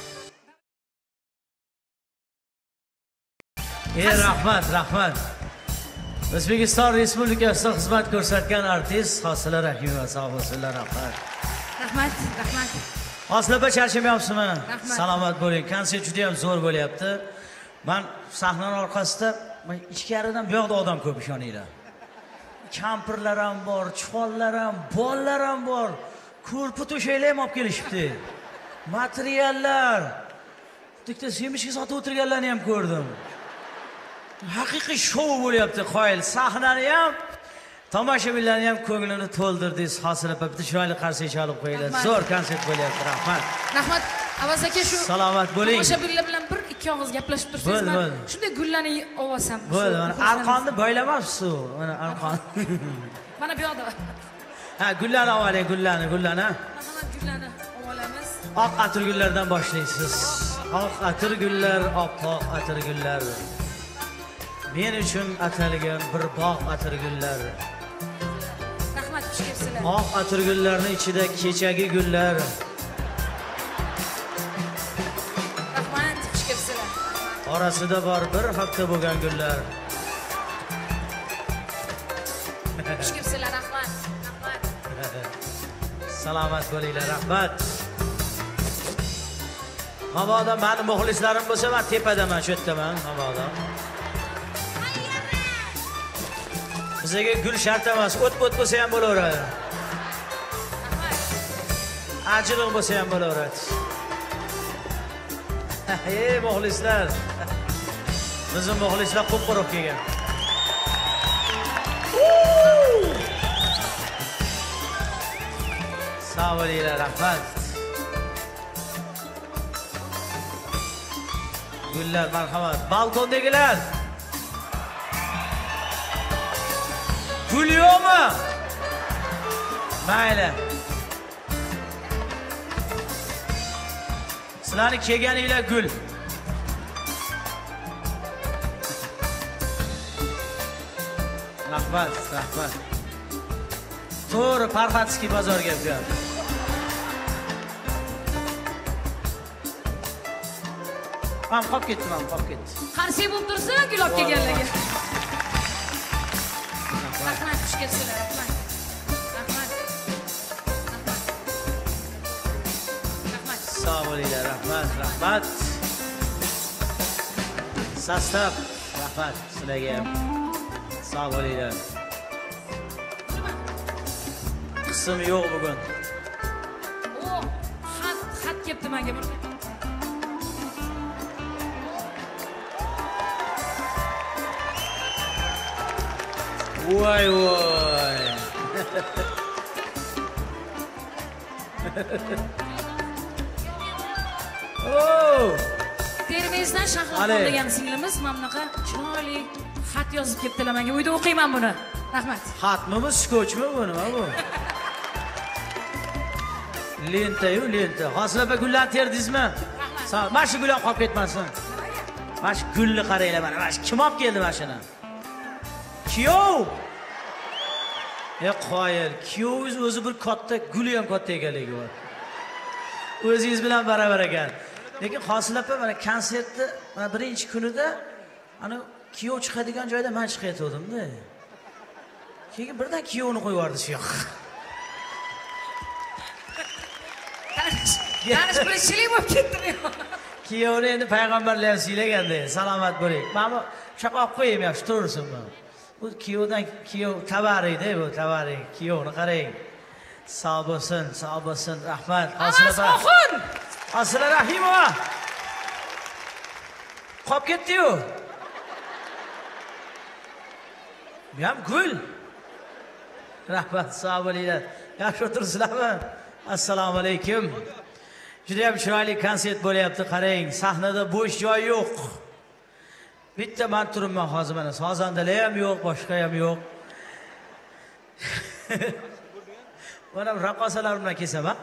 Rahmat. O'zbekiston Respublikasida xizmat ko'rsatgan artist Hosila Rahimova, sog' bo'lsinlar, rahmat. Rahmat. Hosila opa, charchamayapsizmi? Salomat bo'ling. Konsert juda ham zo'r bo'lyapti. Men sahnaning orqasida ichkaridan bu yoqda odam ko'p, ishoninglar. Kampirlar ham bor, chuvonlar ham, bolalar ham bor. Ko'rpa to'shaklar ham olib kelishibdi. Materiallar. Bitta semishga sotib o'tirganlarni ham ko'rdim. Haqiqiy shou bo'lyapti, qoyil. Sahnani ham, tomoshabinlarni ham ko'nglini to'ldirdingiz. Hosila opa, bitta chiroyli qarsak chalib qo'yinglar. Zo'r konsert bo'lyapti. Rahmat. Rahmat. Avaz aka, shu salomat bo'ling. Tomoshabinlar bilan bir ikki og'iz gaplashib tursangiz, men shunday gullarni olsam. Bo'ldi, mana arqonni boylamabsiz-ku. Mana arqon. Mana bu yoqda. Ha, gullarni oling, gullarni. Marhamat, gullarni olamiz. Oq atirgullardan boshlaysiz. Oq atirgullar, oppoq atirgullar. Men uchun atalgan bir bog' atirgullar. Rahmat, xush kelibsizlar. Oq atirgullarning ichida kechagi gullar. Rahmat, xush kelibsizlar. Orasida bor bir hafta bo'lgan gullar. Xush kelibsizlar, rahmat. Rahmat. Salomat bo'linglar, rahmat. Mabodo meni muxlislarim bo'lsa, men tepadaman, shu yerdaman, mabodo. Bizga gul shart emas, o't bo'lsa ham bo'laveradi. Ajriq bo'lsa ham bo'laveradi. Ey muxlislar. Bizim muxlislar qo'pqoroq kelgan. Sağ olinglar, rahmat. Gullar, marhamat. Balkondagilar. Gul yo'qmi? Mayli. Sizlarni kelganinglar gul. Rahmat, rahmat. To'g'ri, Farxatskiy bozorga kelgan. Ham qolib ketdim, qolib ketdi. Qarshi bo'lib tursin, gul olib kelganlarga. Rahmat, xush kelibsizlar, rahmat. Rahmat. Rahmat. Sağ bo'linglar, rahmat, rahmat. Sastav, rahmat sizlarga ham. Sağ bo'linglar. Qism yo'q bugun. O, xat kelibdi menga. Voy voy. Oh! Termizdan Shahloqxon degan singlimiz mana bunaqa chiroyli xat yozib kelibdilar menga. Uyda o'qiyman buni. Rahmat. Xatmi bu, skochmi bu, nima bu? Lenta-yu lenta. Hosil opa gullarni terdingizmi? Rahmat. Mana shu gul ham qolib ketmasin. Mana shu gulni qaranglar, mana shu kim olib keldi mana shuni? Kuyov. Qoyil, kuyovingiz o'zi bir katta, guli ham katta ekanligi bor. O'zingiz bilan baravar ekan. Lekin Hosil opa mana konsertni mana birinchi kunida ana kuyov chiqadigan joyda men chiqayotgandim-da. Keyin birdan kuyovni qo'yib yubordi shu yoqqa. Tanish bilishchilik bo'lib ketdimi? Kuyovni endi payg'ambarlar ham siylaganda, salomat bo'ling. Mana bu chaqa olib qo'yaymi, yaxshi tursin bu. Bu kuyovdan kuyov tabarik-da bu, tabarik. Kuyovni qarang. Sog' bo'lsin, rahmat. Hosil opa. Hosil Rahimova. Qolib ketdi-yu. Bu ham gul. Rahmat, sog' bo'linglar. Yaxshi o'tirsizlarmi? Assalomu alaykum. Juda ham chiroyli konsert bo'lyapti, qarang. Sahnada bo'sh joy yo'q. Bitta men turibman hozir mana. Sozandalar ham yo'q, boshqa ham yo'q. Mana raqqosalar bilan kelsam, ha?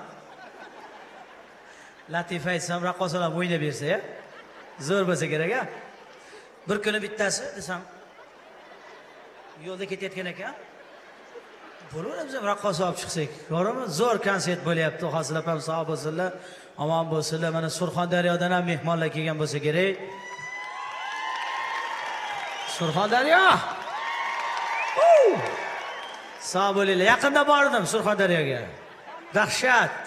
Latifa aytsam, raqqosalar o'ynab bersa-ya, zo'r bo'lsa kerak-a. Bir kuni bittasi desam, yo'lda ketayotgan ekan. Bo'laveramiz ham raqqosa olib chiqsak. To'g'rimi? Zo'r konsert bo'lyapti. Hosil opam sog' bo'lsinlar, omon bo'lsinlar. Mana Surxondaryodan ham mehmonlar kelgan bo'lsa kerak. Surxondaryo! Sog' bo'linglar. Yaqinda bordim Surxondaryoga. Dahshat.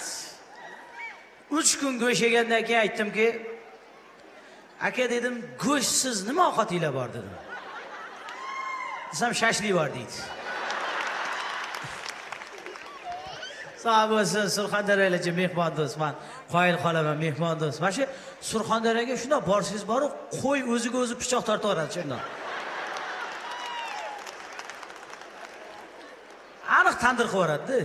3 kun go'sht yegandan keyin aytdimki, aka dedim, go'shtsiz nima ovqatinglar bor dedim. Desam, shashlik bor deydi. Sog' bo'lsin, Surxondaryoliklar mehmon do'stman. Qoyil qolaman, mehmon do'st. Mana shu Surxondaryoga shunday borsangiz bor, qo'y o'ziga o'zi pichoq tortaveradi shunday. Aniq tandir qilib yuboradi-da.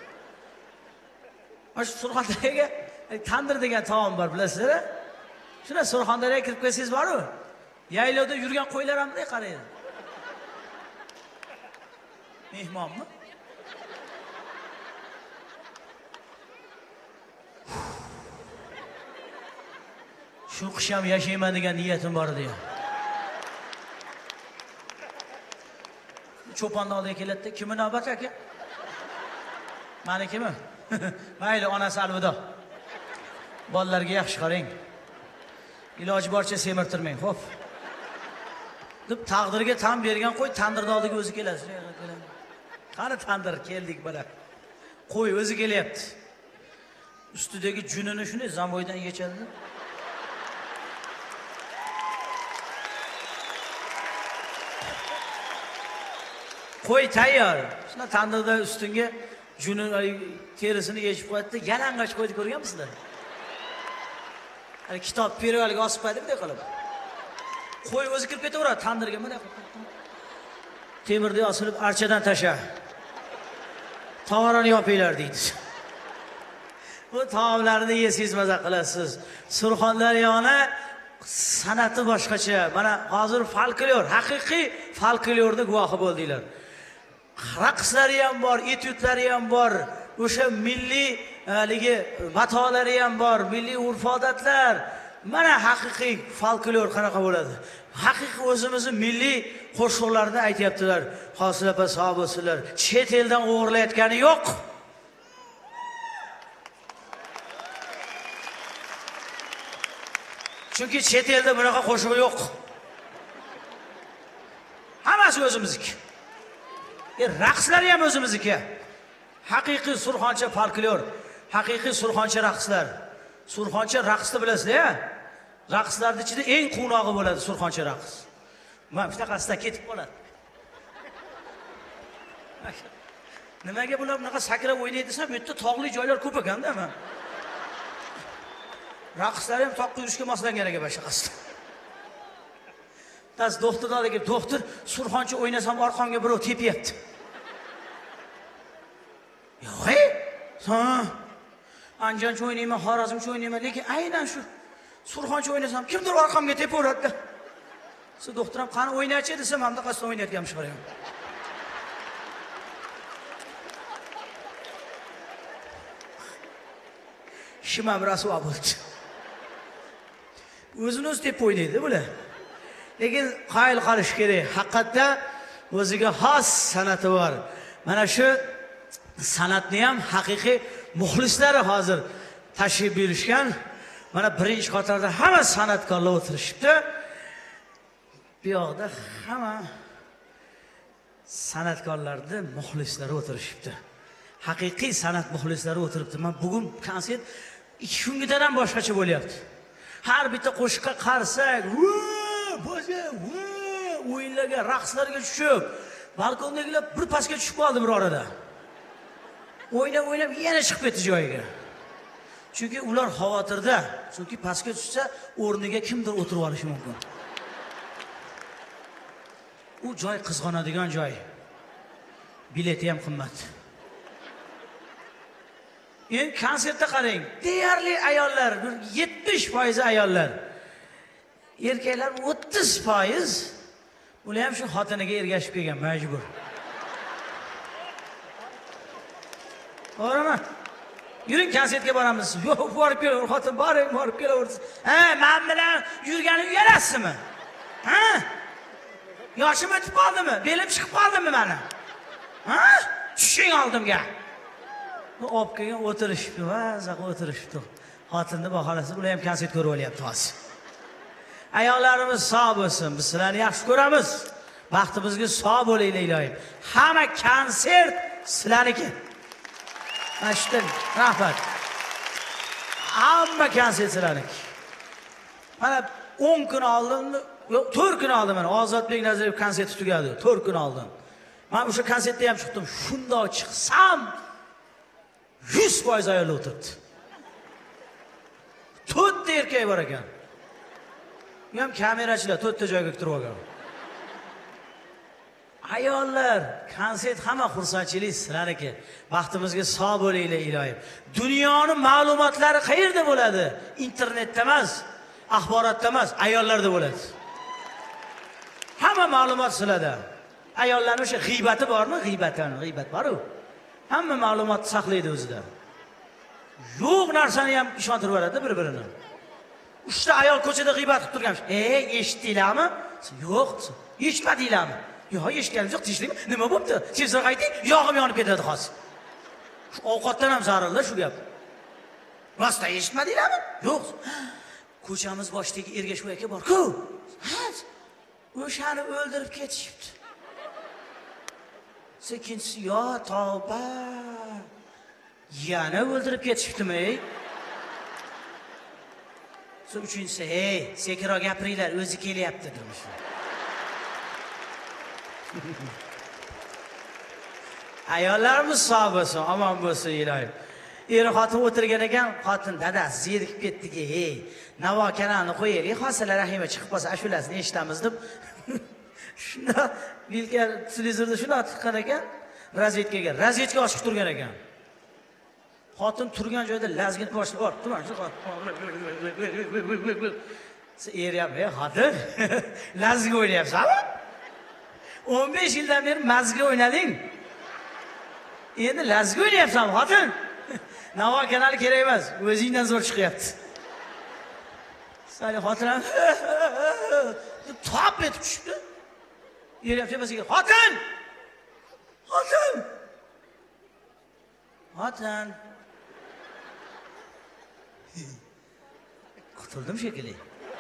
Mana shu Surxondaryoga tandir degan taom bor, bilasizlar? Shuna Surxondaryoga kirib kelsangiz bor-ku? Yaylovda yurgan qo'ylar ham bunday qaraydi. Mehmonmi? Shu qish ham yashayman degan niyatim bor edi. Cho'ponni oldiga keladi-da, kimni navbat aka? Menikimi? Mayli, onasi alvido. Bolalarga yaxshi qarang. Iloji boricha semirtirmang, xo'p. Deb taqdirga tan bergan qo'y tandirni oldiga o'zi keladi. Qani tandir keldik mana. Qo'y o'zi kelyapti. Ustidagi junini shunday zamboydan yechadi. Qo'y tayyor. Shuna tandirda ustunga juni terisini yechib qo'yadi, yalang'och qo'ydi ko'rganmisizlar? Hani kitob periodiga osib qo'yadi bunday qilib. Qo'y o'zi kirib ketaveradi tandirga mana. Temirni osilib archadan tasha. Tavorani yopinglar deydi. Bu taomlarni yesangiz maza qilasiz. Surxondaryoni san'ati boshqacha. Mana hozir folklor, haqiqiy folklorning guvohi bo'ldinglar. Raqslari ham bor, etyudlari ham bor. O'sha milliy matolari ham bor, milliy urf-odatlar. Mana haqiqiy folklor qanaqa bo'ladi? Haqiqiy o'zimizning milliy qo'shiqlarni aytyaptilar. Hosil opa sog' bo'lsinlar. Chet eldan o'g'irlayotgani yo'q. Chunki chet elda bunaqa qo'shiq yo'q. Hammasi o'zimizniki. Raqslari ham o'zimizniki. Haqiqiy surxoncha folklor, haqiqiy surxoncha raqslar. Surxoncha raqsni bilasizlar-a? Raqslarning ichida eng quvnog'i bo'ladi surxoncha raqs. Mana bunaqasidan ketib qoladi. Nimaga bular bunaqa sakrab o'ynaydi desam, bu yerda tog'li joylar ko'p ekanda men. Raqslar ham toqqa yurishga moslangan ekan boshqasi. Tas doktorlarga doktor surxoncha o'ynasam orqamga birov tepyapti. Yo'q. Ha. Anjoncha o'ynayman, Xorazmcha o'ynayman, lekin aynan shu surxoncha o'ynasam kimdir orqamga tepaveradi. Siz doktor ham qani o'ynachi desam, hamda qasdan o'ynayotgan chiqaryapman. Shimam rasvo bo'ldi. O'zini o'zi deb o'ynaydi bular. Lekin qoyil qolish kerak. Haqiqatda o'ziga xos san'ati bor. Mana shu san'atni ham haqiqiy muxlislari hozir tashrif buyurishgan. Mana birinchi qatorda hamma san'atkorlar o'tirishibdi. Bu yoqda hamma san'atkorlarning muxlislari o'tirishibdi. Haqiqiy san'at muxlislari o'tiribdi. Men bugun konsert 2 kungadan boshqacha bo'lyapti. Har bitta qo'shiqqa qarsak, o'yinlarga, raqslarga tushib, balkondagilar bir pastga tushib qoldi bir orada. O'ynab yana chiqib ketdi joyiga. Chunki ular xavotirda. Chunki pastga tushsa, o'rniga kimdir o'tirib olishi mumkin. U joy qizg'onadigan joy. Bileti ham qimmat. Endi konsertda qarang, deyarli ayollar, 70% ayollar. Erkaklar 30%. Ular ham shu xotiniga ergashib kelgan, majbur. To'g'rimi? Yuring konsertga boramiz. Yo'q, borib kelaver, xotin borib kelaversiz. Ha, men bilan yurganim uyarasizmi? Ha? Yoshim o'tib qoldimi? Belim chiqib qoldimi meni? Ha? Tushing oldimga. Bu olib kelgan o'tirishibdi, vazaqa o'tirishibdi. Xotinni baholasi, ular ham konsert ko'rib olyapti hozir. Ayollarimiz sog' bo'lsin, biz sizlarni yaxshi ko'ramiz. Baxtimizga sog' bo'linglar ilohim. Hamma konsert sizlarniki. Ashtin, rahmat. Hamma konsert sizlarniki. Mana 10 kun oldin, 4 kun oldin mana Ozodbek Nazarov konserti tugadi, 4 kun oldin. Men o'sha konsertda ham chiqdim. Shundoq chiqsam 100% ayol o'tiribdi. 4 ta erkak bor ekan. Bu ham kamerachilar 4 ta joyga turib olgan. Ayollar, konsert hamma xursandchilik sizlarniki. Baxtimizga sog' bo'linglar ilohim. Dunyoning ma'lumotlari qayerda bo'ladi? Internetda emas, axborotda emas, ayollarda bo'ladi. Hamma ma'lumot sizlarda. Ayollarning o'sha g'ibati bormi? G'iybat bor-ku. Hamma ma'lumot saqlaydi o'zida. Yo'q narsani ham ishontirib beradi bir-birini. 3 ta ayol ko'chada g'iybat qilib turgan. Eshitdinglarmi? Yo'q. Eshitmadinglarmi? Yo'q, eshitganim yo'q, tinchlikmi? Nima bo'pti? Tezroq ayting, yog'im yonib ketadi hozir. Shu ovqatdan ham zararli shu gap. Rostdan eshitmadinglarmi? Yo'q. Ko'chamiz boshidagi Ergashuv aka bor-ku. O'shani o'ldirib ketishibdi. Ikkinchisi, yo tavba. Yana o'ldirib ketishibdimi? Uchinchisi, hey, sekinroq gapiringlar, o'zi kelyapti demiş. Ayollarimiz sog' bo'lsin, omon bo'lsin, ilohim. Er xotin o'tirgan ekan, xotin dadasi zerikib ketdiki, hey, Navo kanalni qo'yaylik, Hosila Rahima chiqib qolsa, ashulasini eshitamiz deb. Shunda bilga televizorda shuni tiqqan ekan, razvedkaga oshib turgan ekan. Xotin turgan joyda lazgin boshlab boribdi, mana shu xotin. Er ham, xotin, lazgi o'ynayapsanmi? 15 yildan beri mazgi o'ynading. Endi lazgi o'ynayapsan, xotin. Navo kanali kerak emas, o'zingdan zo'r chiqyapti. Sani xotin ham top etib tushdi. Er ham tepasiga, xotin! Xotin! Xotin! Qutuldim shekilli.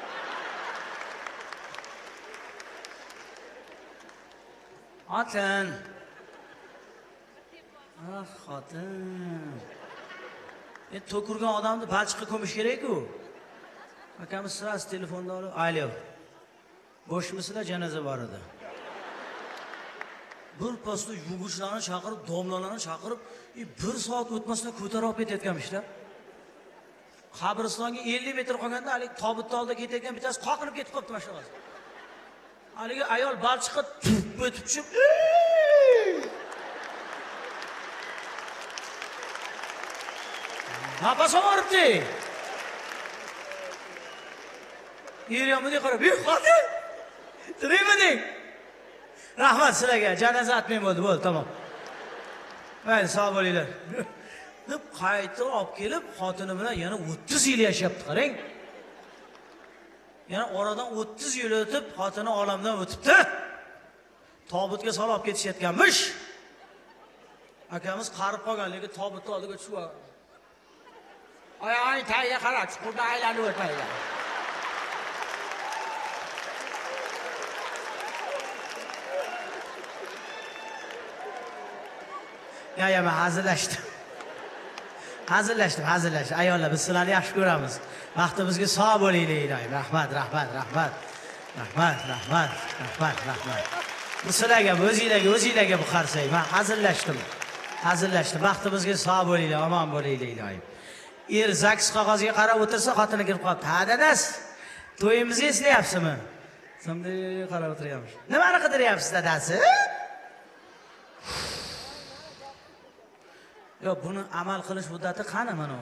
Xotin! Ah, xotin! To'kurgan odamni balchiqqa ko'mish kerak-ku. Akamiz sirasi telefonda olib, "Alo. Bo'shmisizlar, janoza bor edi." Bir pasda yugurchlarni chaqirib, domlalarni chaqirib, 1 soat o'tmasdan ko'tarib olib ketayotganmishlar. Qabristonga 50 metr qolganda hali tobutda oldi ketayotgan bittasi qoqilib ketib qolibdi mashallah. Haligi ayol balchiqqa o'tib tushib, nafas olibdi. Yeriyamni qarab, "Xotin! Tirikmiding? Rahmat sizlarga, janoza atmay bo'ldi, tamom. Mayli, sog' bo'linglar." deb qayta olib kelib, xotini bilan yana 30 yil yashayapti, qarang. Yana oradan 30 yil o'tib, xotini olamdan o'tibdi. Tobutga solib olib ketishayotganmish. Akamiz qarib qolganligi tobutni oldiga tushib olgan. Oyog'ing tagiga qara, chuqurda aylanib o'tmaydi. Ya, men hazillashdim. Ayollar, biz sizlarni yaxshi ko'ramiz. Vaqtimizga sog' bo'linglar, ilohim. Rahmat. Bu sizlarga, o'zinglarga bu qarsang. Men hazillashdim. Vaqtimizga sog' bo'linglar, omon bo'linglar, ilohim. Er zaks qog'oziga qarab o'tirsa, xotini kirib qolibdi. "Ha, dadas, to'yimizni eslayapsizmi?" Samday qarab o'tiryapmiz. "Nimani qidiryapsiz, dadasi?" Yo, buni amal qilish muddati qani mana?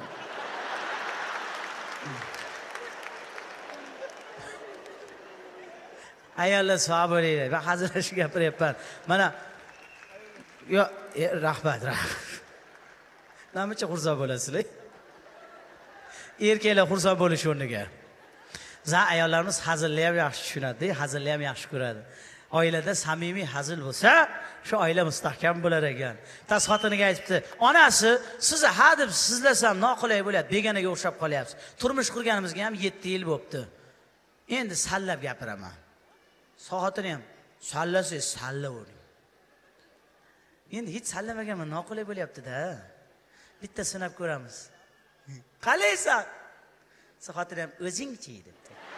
Ayollar sog' bo'linglar. Men hazillashib gapiryapman. Mana yo, rahmat. Namicha xursand bo'lasizlar? Erkaklar xursand bo'lish o'rniga. Bizlar ayollarimiz hazilni ham yaxshi tushunadi, hazilni ham yaxshi ko'radi. Oilada samimiy hazil bo'lsa, shu oila mustahkam bo'lar ekan. Tas xotiniga aytibdi, "Onasi, sizni ha deb sizlasam noqulay bo'ladi, begonaga o'xshab qolyapsiz. Turmush qurganimizga ham 7 yil bo'libdi. Endi sallab gapiraman." Soatini ham sallasangiz sallavering. Endi hech sallamaganman, noqulay bo'lyapti-da. Bitta sinab ko'ramiz. "Qalaysan?" Soatini ham o'zing-chi debdi.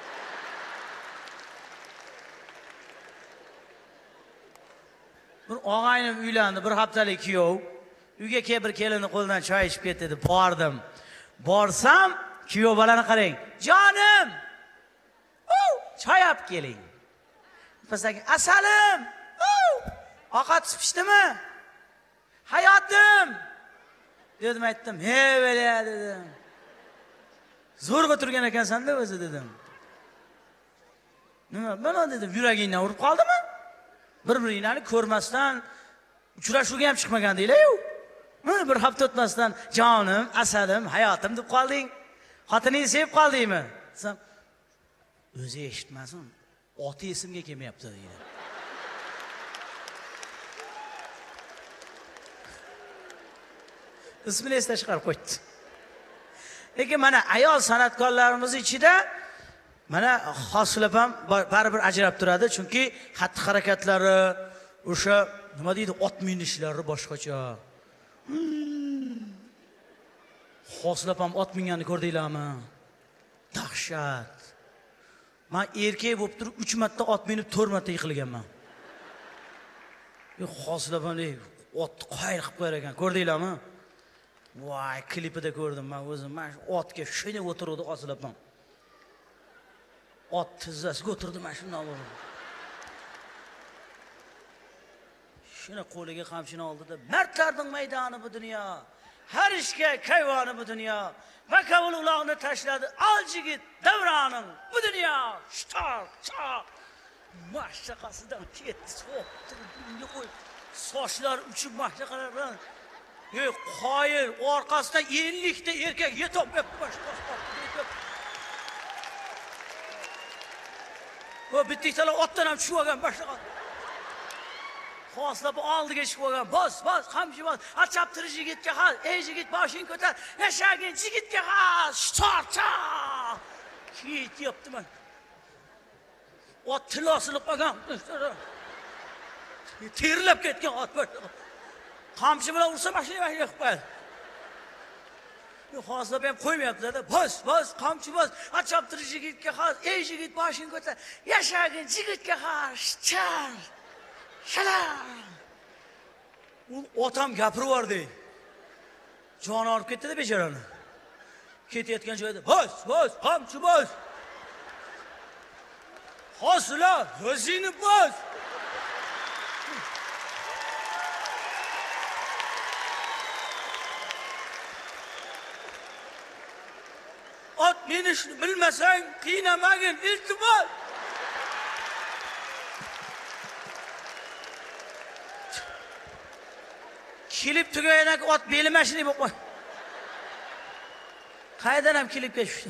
Bir og'aynim uylandi, bir haftalik kuyov. Uyga bir kelinni qo'lidan choy ichib ketdi deb bordim. Borsam, kuyov bolani qarang. "Jonim! Choy olib keling." Pasaga, "Asalim! Ovqat pishdimi? Hayotim!" dedim, aytdim. "He, bo'la" dedim. "Zo'rg'a turgan ekansan-da o'zi" dedim. "Nima? Mana" dedim, "yuragingdan urib qoldimi? Bir-biringlarni ko'rmasdan uchrashuvga ham chiqmagandinglar-ku. Bir hafta o'tmasdan jonim, asalim, hayotim deb qolding. Xotiningni sevib qoldingmi?" desam, "O'zi eshitmasin, oti esimga kelmayapti" deydi. Ismini esdan chiqarib qo'ydi. Lekin mana ayol san'atkorlarimiz ichida Mana Hosilab ham baribir ajrab turadi, chunki xatti-harakatlari, o'sha nima deydi, ot minishlari boshqacha. Hosilab ham ot minganni ko'rdinglarmi? Dahshat. Men erkak bo'lib turib 3 marta ot minib 4 marta yiqilganman. Hosilab ham otni qayr qilib qo'yar ekan, ko'rdinglarmi? Voy, klipida ko'rdim men o'zim. Men otga shunday o'tirdi Hosilab ham. Ot tizzasiga o'tirdi mana shunday bo'ldi. Shuna qo'liga qamchini oldida, "Mardlarning maydoni bu dunyo, har ishga kayvoni bu dunyo, vakavul uloqni tashladi, al jigit davroning bu dunyo." Shtoq, choq. Mashaqasidan ketdi, so'qdi, bunga qo'y. Sochlar uchib mashaqalar bilan. Qoyil, orqasida 50 ta erkak yetib boshqa. O bittiklar otdan ham tushib olgan boshqa. Hoslab oldiga chiqib olgan. Bos, qamchi bos. Achaptirish yigitga hal. Ey yigit, boshing ko'tar. Yashagin yigitga hal. Shtorcha. Kit yaptiman. Ot tilosilib qolgan. Terilib ketgan ot boshqa. Qamchi bilan ursa mashina yiqib qo'yadi. Hoslab ham qo'ymayapti-da. Bos, qamchi bos. Achaptirish yigitga hal. Ey yigit, boshing ko'tar. Yashagin yigitga hal. Shtar. Shalam. U otam gapirib yubordi. Jon olib ketdi-da bechorani. Ketayotgan joyda bos, qamchi bos. Hosila, o'zingni bos. Ot minishni bilmasang, qiynamagin, iltimos. Kilip tugayanak ot belimashini bo'lib qo'y. Qaydan ham kilipga tushdi.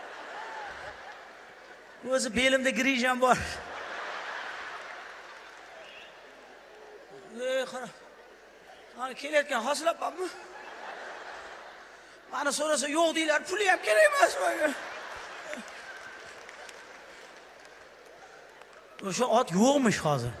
O'zi belimda grijam bor. Qara. Mana kelayotgan Hosilabmi? Mana so'rasa yo'q deylar, puli ham kerak emas menga. O'sha ot yo'qmish hozir.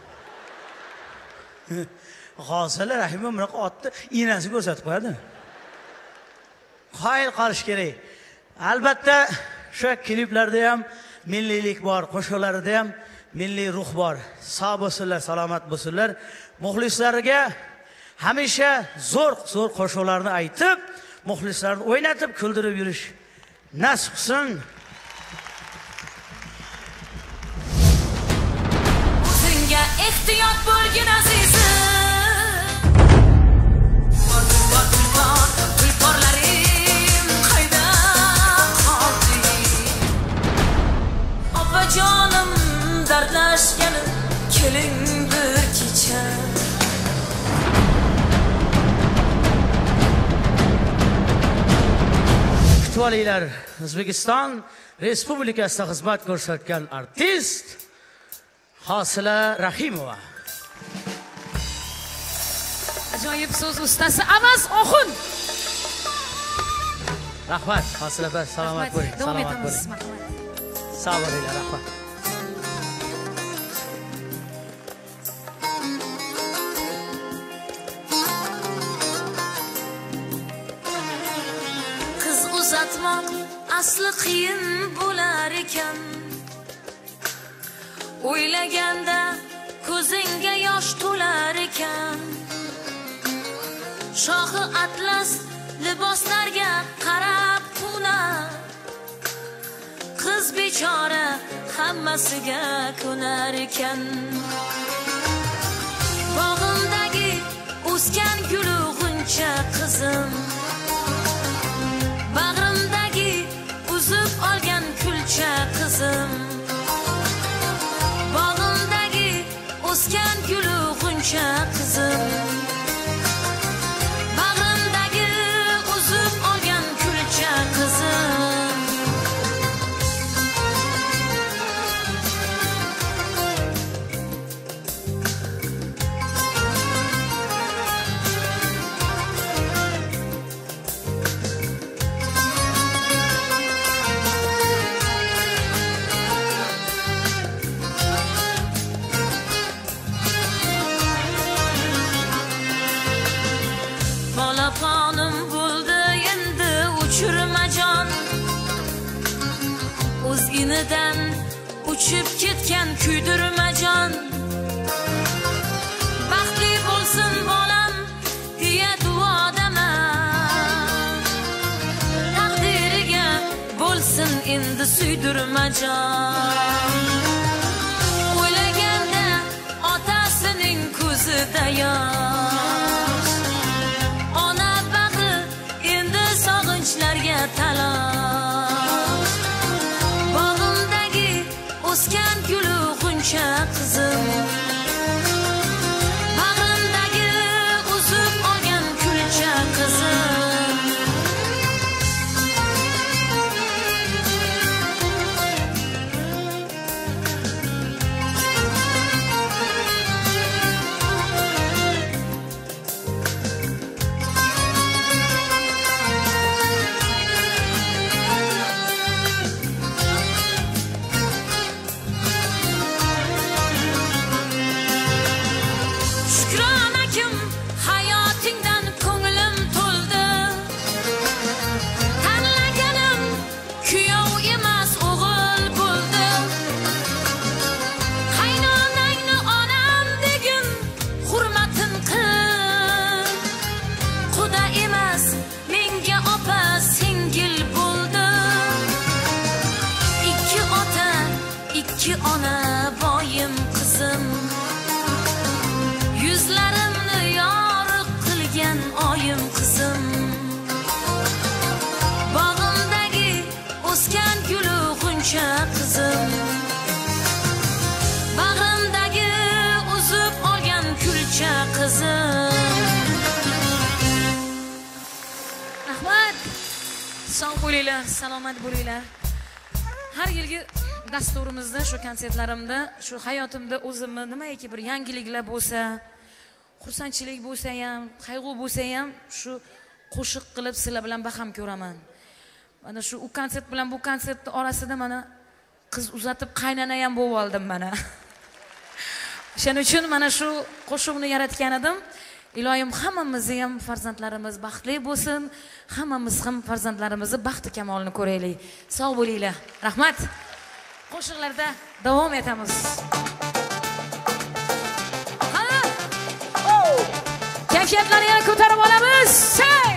Hosillar Rahima bunaqa otni inasi ko'rsatib qo'yadi. Qayil qilish kerak. Albatta, shu kliplarda ham milliylik bor, qo'shiqlarda ham milliy ruh bor. Sog' bo'lsinlar, salomat bo'lsinlar. Muxlislarga hamisha zo'r qo'shiqlarni aytib, muxlislarni o'ynatib, kuldirib yurish nasib qilsin. O'zingga ehtiyot bo'lgin azizim. Gulkorlarim qayda qoldi? Opajonim dardlashgan keling bir kecha. Kutvolinglar, O'zbekiston Respublikasida xizmat ko'rsatgan artist Hosila Rahimova. Ajoyib so'z ustasi Avaz Oxun. Rahmat, Hosila opa, salomat bo'ling. Davom Salomat etamiz. bo'ling. Sog' bo'linglar, rahmat. Qiz uzatmoq asli qiyin bo'lar ekan. O'ylaganda ko'zingga yosh to'lar ekan. Shohi atlas liboslarga qarab tunar. Qiz bechora hammasiga ko'nar ekan. Bog'imdagi o'sgan gul g'uncha qizim, bag'rimdagi uzib olgan kulcha qizim, bog'imdagi o'sgan gul g'uncha qizim, bag'rimdagi uzib olgan kulcha qizim. yonidan uçib ketgan kuydirmajon. Baxtli bo'lsin bolam deya duodaman. Taqdiriga bo'lsin endi suydirmajon. O'laganda otasining ko'zida yosh. Ona bag'i endi sog'inchlarga talosh. Bog'imdagi o'sgan gulu g'uncha qizim, bag'rimdagi uzib olgan kulcha qizim. Shukronakim hayotingdan ko'nglim to'ldi. Tanlaganim kuyov emas o'g'il bo'ldi. Qaynonangni onam degin hurmatin qil. Xudo emas menga opa singil bo'ldi. Ikki ota, ikki ona boyim qizim. Yuzlarimni yoriq qilgan oyim qizim. Bog'imdagi o'sgan gulu g'uncha qizim. Bag'rimdagi uzib olgan kulcha qizim. Rahmat. Sog' bo'linglar, salomat bo'linglar. Har yilgi dasturimizda, shu konsertlarimda, shu hayotimda o'zimni nimaiki bir yangiliklar bo'lsa, xursandchilik bo'lsa ham, qayg'u bo'lsa ham, shu qo'shiq qilib sizlar bilan baham ko'raman. Mana shu u konsert bilan bu konsertning orasida mana qiz uzatib qaynana ham bo'lib oldim mana. Shuning uchun mana shu qo'shiqni yaratgan edim. Iloyim hammamizni ham farzandlarimiz baxtli bo'lsin, hammamiz ham farzandlarimizni baxti kamolini ko'raylik. Sog' bo'linglar. Rahmat. Qo'shiqlarda davom etamiz. Kayfiyatlarni yana ko'tarib olamiz. Say!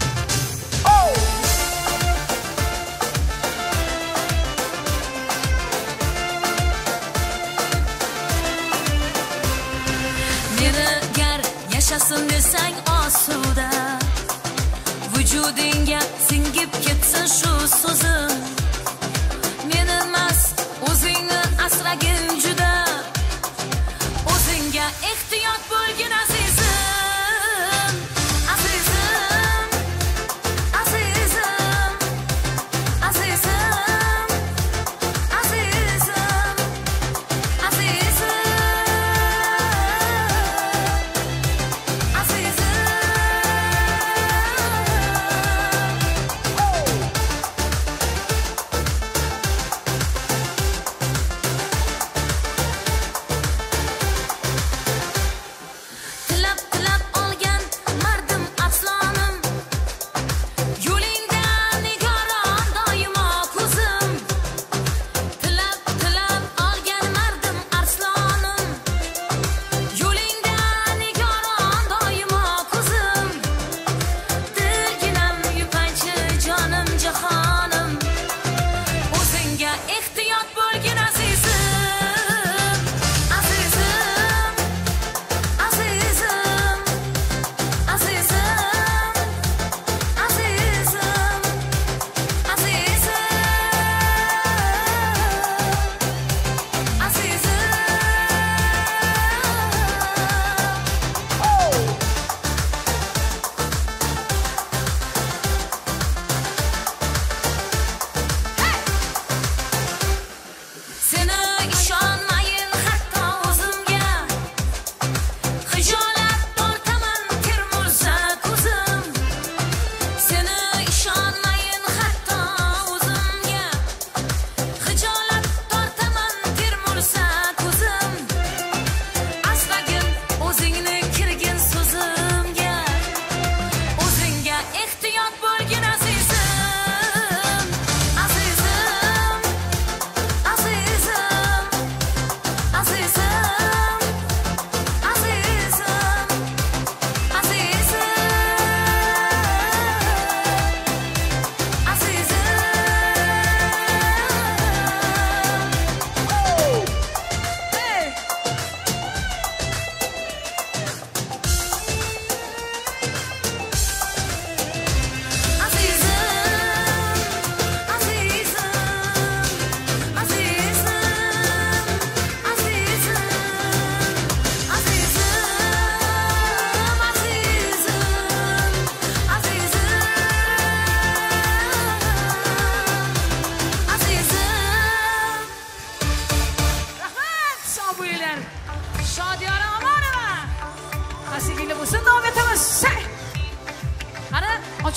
Meni gar yashasin desang osuda, vujudingga singib ketsin shu so'zim. Meni emas, o'zingni asragin juda. O'zingga ehtiyot bo'lgin azizim.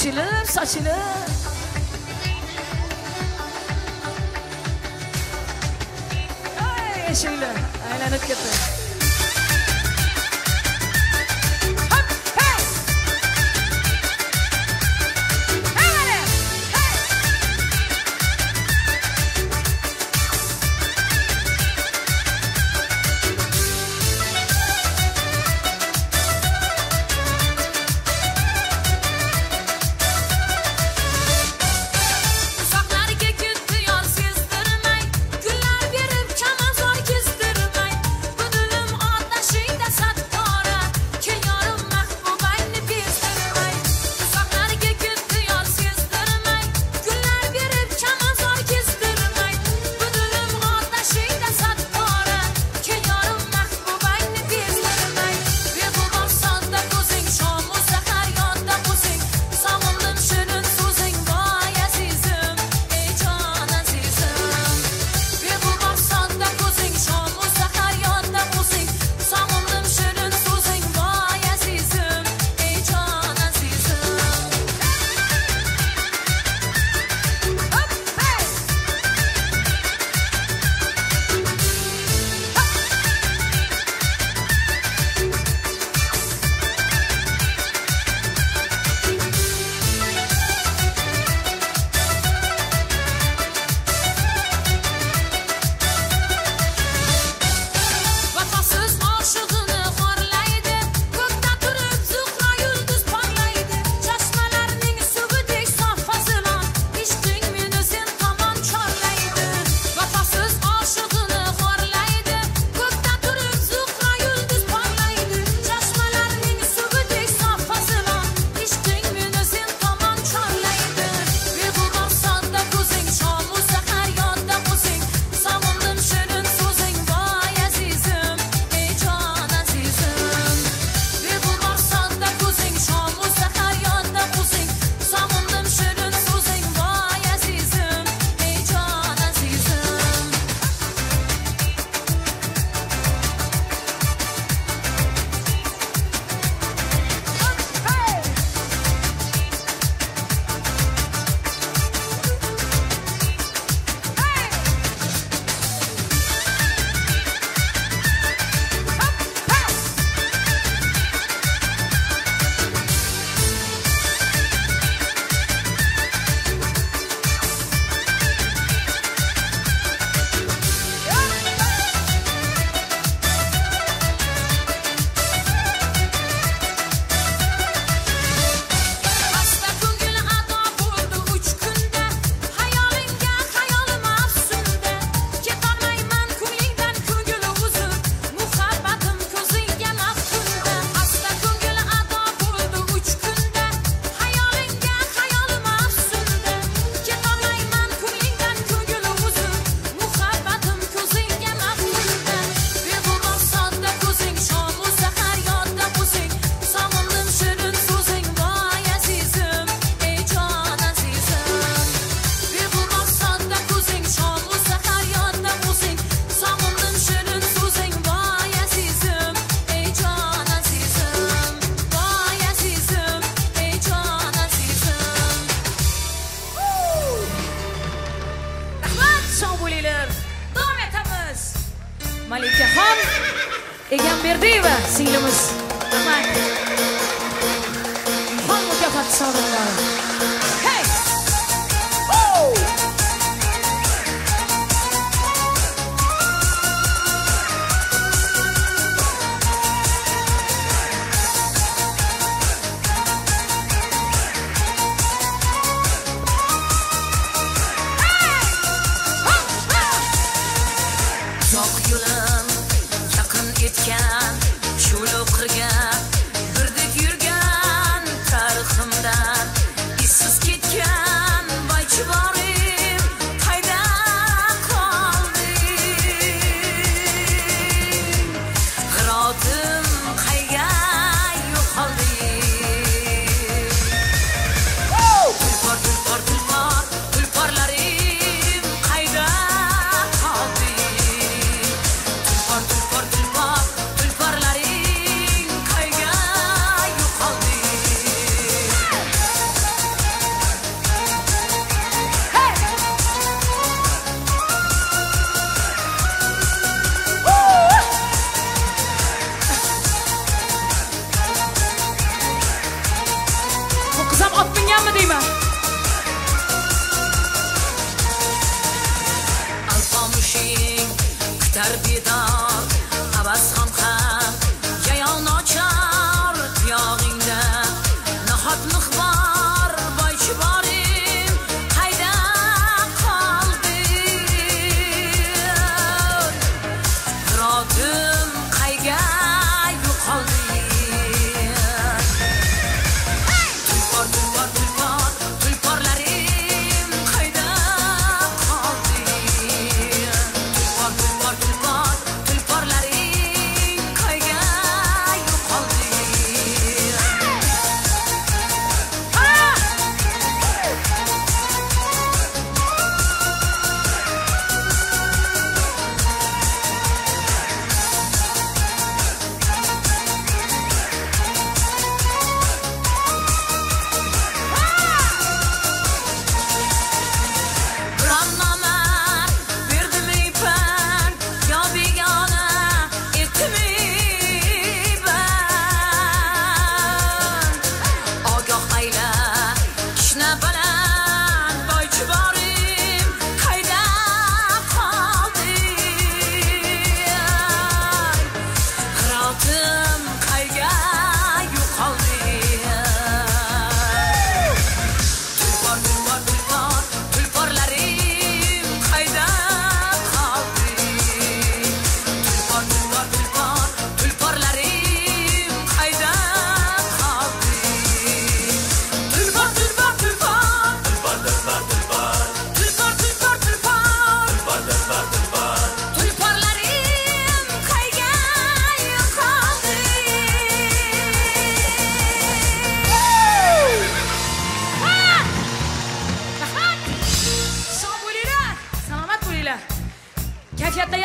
sochilib sochilib eshiklar aylanib ketdi. Malikaxon Egamberdiyeva singlimiz. Rahmat. Xon mukofoti sovrindori. Hey! Birdek yurgan tariximdan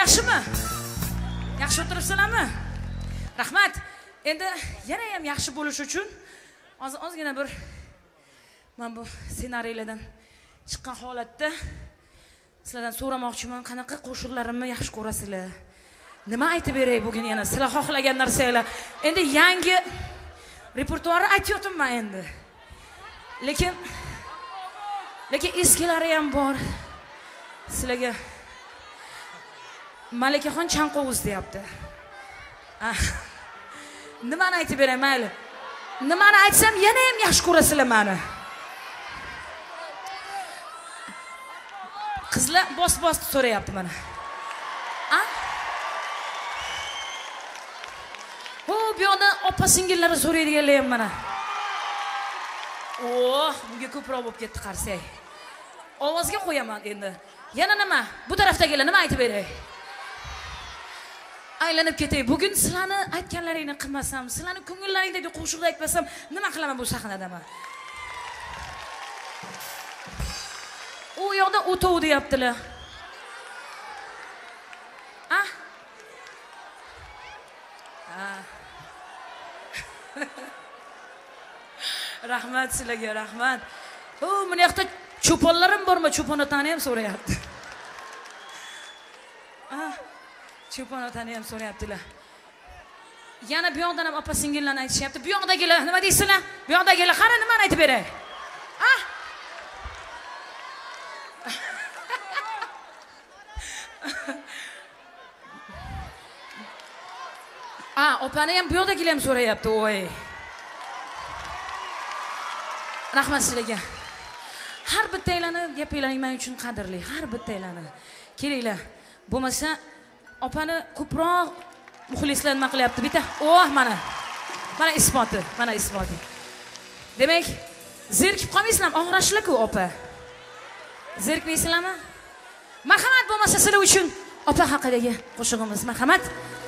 yaxshimi? Yaxshi o'tiribsizlarmi? Rahmat. Endi yana ham yaxshi bo'lish uchun ozgina bir men bu ssenariylardan chiqqan holatda sizlardan so'ramoqchiman, qanaqa qo'shiqlarimni yaxshi ko'rasizlar? Nima aytib beray bugun yana sizlar xohlagan narsalar. Endi yangi repertuarni aytayotibman endi. Lekin eskilari ham bor. Sizlarga Malikaxon Chanqovuz deyapti. Nimani aytib beray, mayli. Nimani aytsam yana ham yaxshi ko'rasizlar meni. Qizlar bos-bos so'rayapti mana. Bu yoqda opa-singillari so'raydiganlar ham mana. Bunga ko'proq bo'lib ketdi qarsak. Ovozga qo'yaman endi. Yana nima? Bu tarafdagilar nima aytib beray? Aylanib ketay. Bugun sizlarni aytganlaringni qilmasam, sizlarni ko'ngillaringdagi qo'shiqni aytmasam, nima qilaman bu sahnada men? U yoqda o'tov deyaptilar. Rahmat sizlarga, rahmat. Mana yoqda cho'ponlarim bormi? Cho'pon otani ham so'rayapti. Cho'pon otani ham so'rayaptilar. Yana bu yoqdan ham opa-singillarni aytishyapti. Bu yoqdagilar nima deysizlar? Bu yoqdagilar qara nimani aytib beray? Opani ham bu yoqdagilar ham so'rayapti, voy. Rahmat sizlarga. Har bittanglarni gapinglaring men uchun qadrli, har bittanglarni. Kelinglar. Bo'lmasa, opani ko'proq muxlislar nima qilyapti? Bitta, mana. Mana isboti, mana isboti. Demak, zerikib qolmaysizlar, og'rashlar-ku opa. Zerikmaysizlarmi? Marhamat bo'lmasa sizlar uchun opa haqidagi qo'shig'imiz. Marhamat.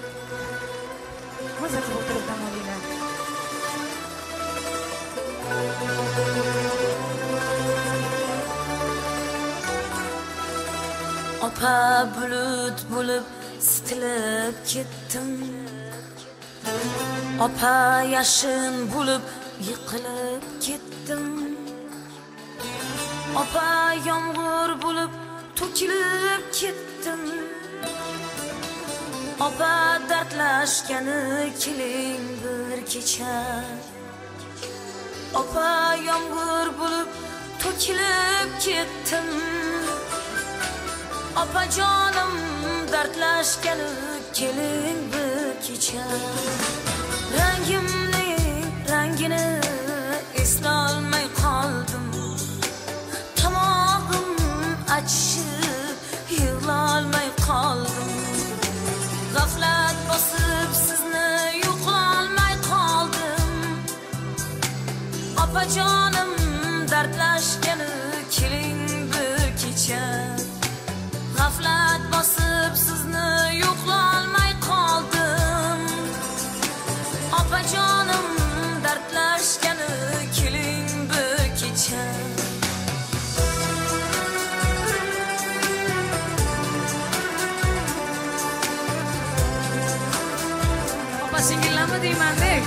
Maza qilib o'tirib dam olinglar. Opa bulut bo'lib sitilib ketdim. Opa yashin bo'lib yiqilib ketdim. Opa yomg'ir bo'lib to'kilib ketdim. Opa dardlashgani keling bir kecha. Opa yomg'ir bo'lib to'kilib ketdim. Opa jonim dardlashgani keling bir kecha. Rangini eslolmay qoldim. Tomog'im achishib yig'lolmay qoldim. G'aflat bosib sizni yo'qolmay qoldim. Opa jonim dardlashgani keling bir kecha. G'aflat bosib sizni yo'qolmay qoldim. Opa jonim dardlashgani keling bir kecha. Opa singillarmi deyman-dek.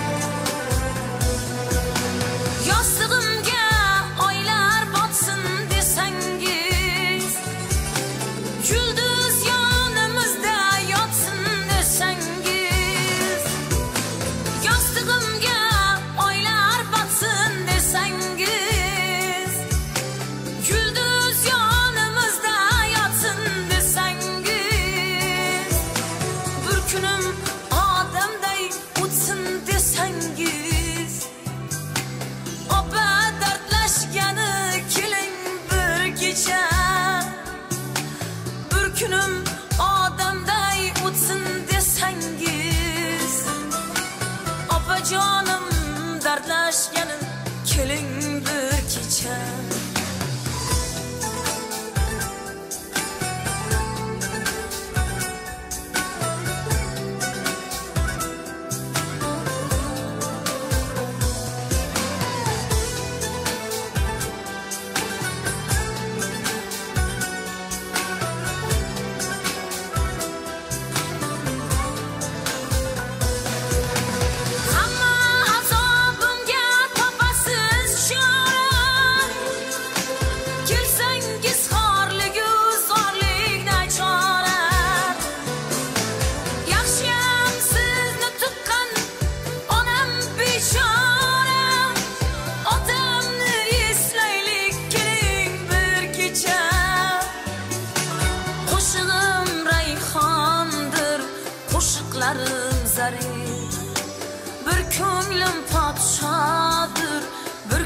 Yostig'imga oylar botsin desangiz, yulduz yonimizda yotsin desangiz, yostig'imga oylar botsin desangiz, yulduz yonimizda yotsin desangiz, bir kunim odamday o'tsin desangiz, opa dardlashgani keling bir kecha. Bir kunim odamday o'tsin desangiz, opa jonim dardlashgani keling bir kecha.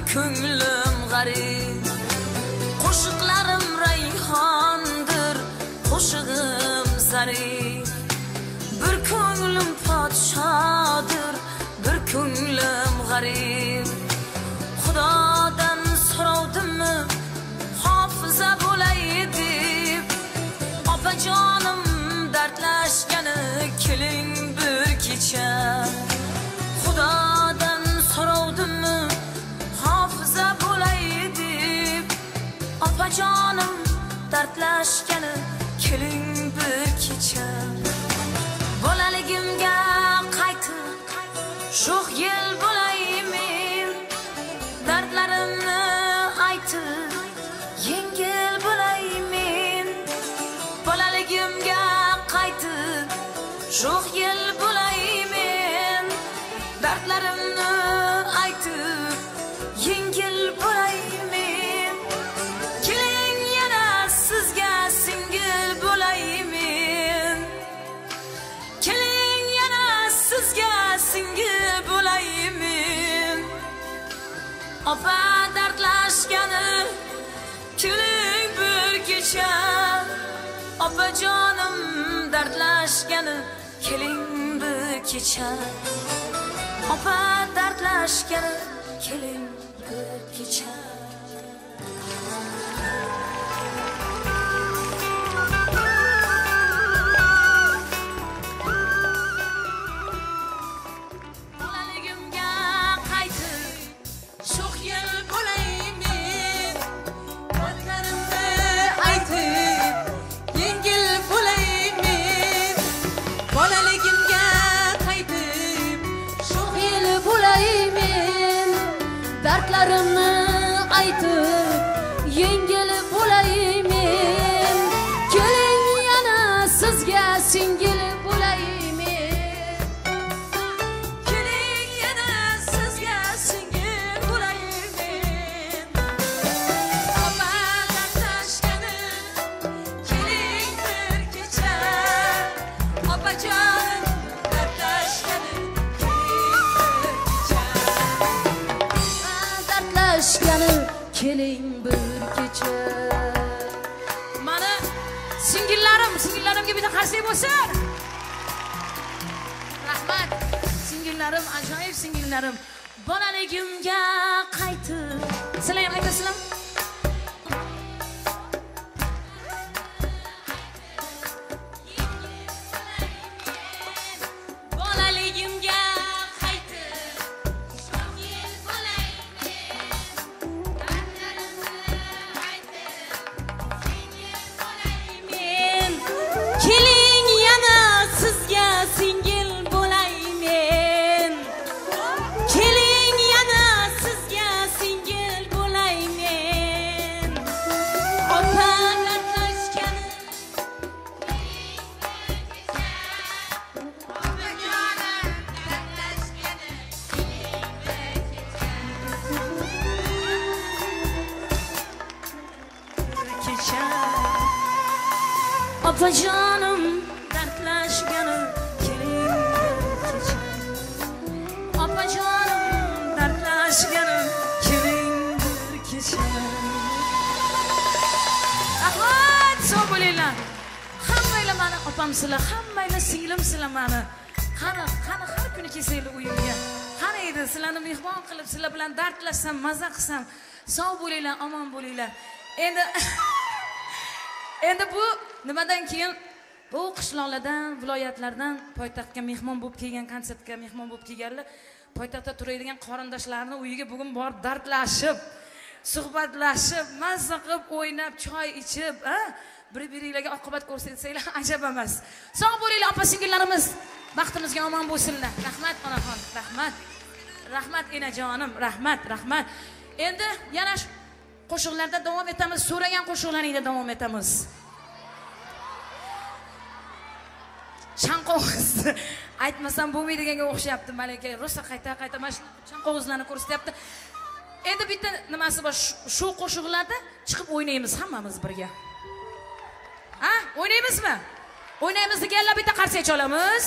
ko'nglim g'arib. Qo'shiqlarim rayhondir, qo'shig'im zarif. Bir ko'nglim podshodir, bir ko'nglim g'arib. Xudodan so'ravdimmi hofiza bo'lay deb, opajonim dardlashgani keling bir kecha. Xudodan so'ravdimmi hofiza bo'lay deb, opajonim dardlashgani keling bir kecha. Bolaligimga qaytib sho'x yil bo'laymen, dardlarimni aytib yengil bo'laymen. Bolaligimga qaytib sho'x yil bo'laymen, dardlarimni aytib yengil bo'laymen. Keling yana sizga singil bo'laymen. Keling yana sizga singil bo'laymen. Opa dardlashgani keling bir kecha. Opajonim dardlashgani keling bir kecha. Opa dardlashgani keling bir kecha. Bolaligimga qaytib sho'x yil bo'laymen, dardlarimni aytib yengil bo'laymen. Bolaligimga qaytib sho'x yil bo'laymen, dardlarimni aytib yengil bo'laymen. Keling yana sizga singil bo'laymen. Keling yana sizga singil bo'laymen. Opa dardlashgani keling bir kecha. Opajon dardlashgani keling bir kecha. Dardlashgani keling bir kecha. Mana singillarimga bitta qarsak bo'lsin. Rahmat. Singillarim ajoyib singillarim. Bolaligimga qaytib. Sizlar ham aytasizlar? Bolaligimga qaytib sho'x yil bo'laymen, dardlarimni aytib yengil bo'laymen. Keling yana sizga singil bo'laymen. Keling yana sizga singil bo'laymen. Opa dardlashgani kecha. Opajonim dardlashgani keling bir kecha. Opajonim dardlashgani keling bir kecha. Rahmat, sog' bo'linglar. Hammanglar mani opamsizlar, hammanglar singlimsizlar mani. Qani har kuni kelsanglar uyimga. Qani edi sizlarni mehmon qilib, sizlar bilan dardlashsam, maza qilsam. Sog' bo'linglar, omon bo'linglar. Endi bu nimadan keyin bu qishloqlardan, viloyatlardan poytaxtga mehmon bo'lib kelgan, konsertga mehmon bo'lib kelganlar, poytaxtda turadigan qarindoshlarni uyiga bugun borib dardlashib, suhbatlashib, mazza qilib, o'ynab, choy ichib, bir-biringlarga oqibat ko'rsatsanglar ajab emas. Sog' bo'linglar opa-singillarimiz, baxtimizga omon bo'lsinlar. Rahmat onaxon, rahmat. Rahmat enajonim, rahmat. Endi yana qo'shiqlarda davom etamiz. So'ragan qo'shiqlaringda davom etamiz. Chanqo'g'iz aytmasam bo'lmaydiganga o'xshayapti malaka. Rosa qayta mana shu chanqo'g'izlarni ko'rsatyapti. Endi bitta nimasi bor, shu qo'shiqlarda chiqib o'ynaymiz hammamiz birga. Ha? O'ynaymizmi? O'ynaymiz deganlar bitta qarsak chalamiz.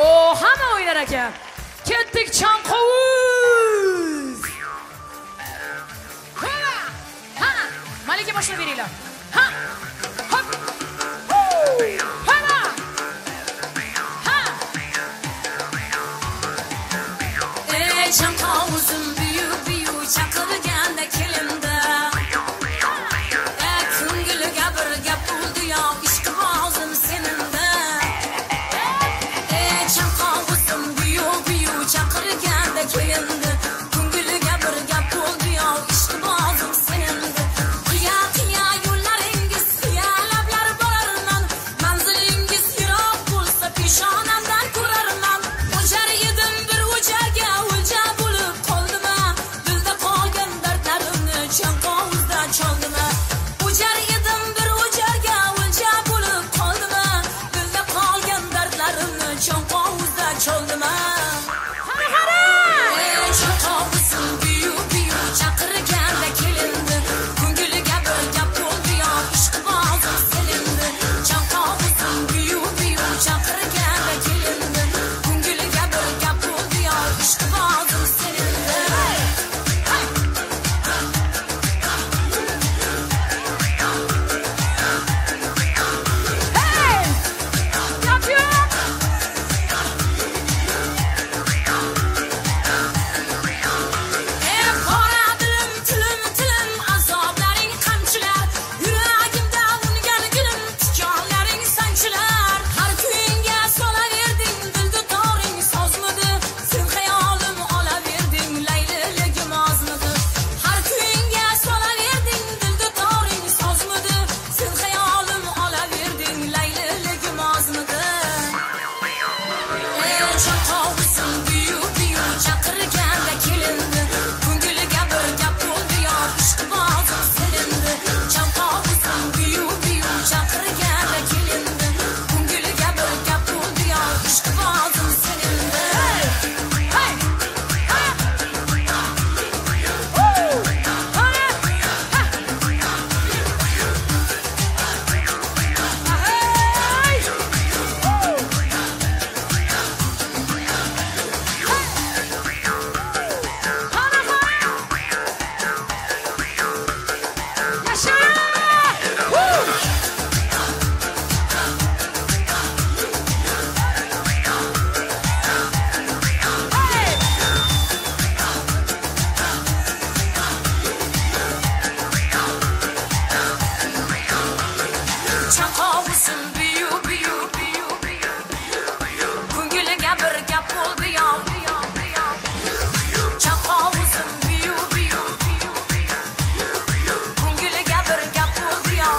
Hamma o'ynar ekan. Ketdik chanqo'g'iz. Chiroyliga boshlab beringlar. Ha! Hop! Hana! Ha! Ey chanqovuzim biyu chaqirganda kelindi. Ko'ngliga bir gap bo'ldi yo ishqibozim senindi. Ey chanqovuzim biyu chaqirganda kelindi. Ko'ngliga bir gap bo'ldi yo ishqibozim senindi. Qiya yo'llaringiz lablar borarman. Manzilingiz yiroq bo'lsa peshonamdan ko'rarman. O'jar edim bir o'jarga o'lja bo'lib qoldimmi? Dilda qolgan dardlarimni chanqovuzda choldimmi? O'jar edim bir o'jarga o'lja bo'lib qoldimmi? Dilda qolgan dardlarimni chanqovuzda choldimmi? Ey chanqovuzim biyu chaqirganda kelindi. Ko'ngliga bir gap bo'ldi yo ishqibozim selindi. Chanqovuzim biyu chaqirganda kelindi. Ko'ngliga bir gap bo'ldi yo ishqibozim selindi. Qora dilim tilim azoblaring qamchilar. Yuragimda ungan gulim tikonlaring sanchilar. Har kuyingga solaverding dilda toring sozmidi. Sen xayolim olaverding layliligim ozmidi. Har kuyingga solaverding dilda toring sozmidi. Sen xayolim olaverding layliligim ozmidi. Ey chanqovuzim biyu chaqirganda kelindi. Ko'ngliga bir gap bo'ldi yo ishqibozim selindi. Chanqovuzim biyu chaqirganda kelindi. Ko'ngliga bir gap bo'ldi yo ishqibozim selindi. Hey! Chanqovuzim biyu ko'ngliga bir gap bo'ldi yo. Chanqovuzim biyu ko'ngliga bir gap bo'ldi yo.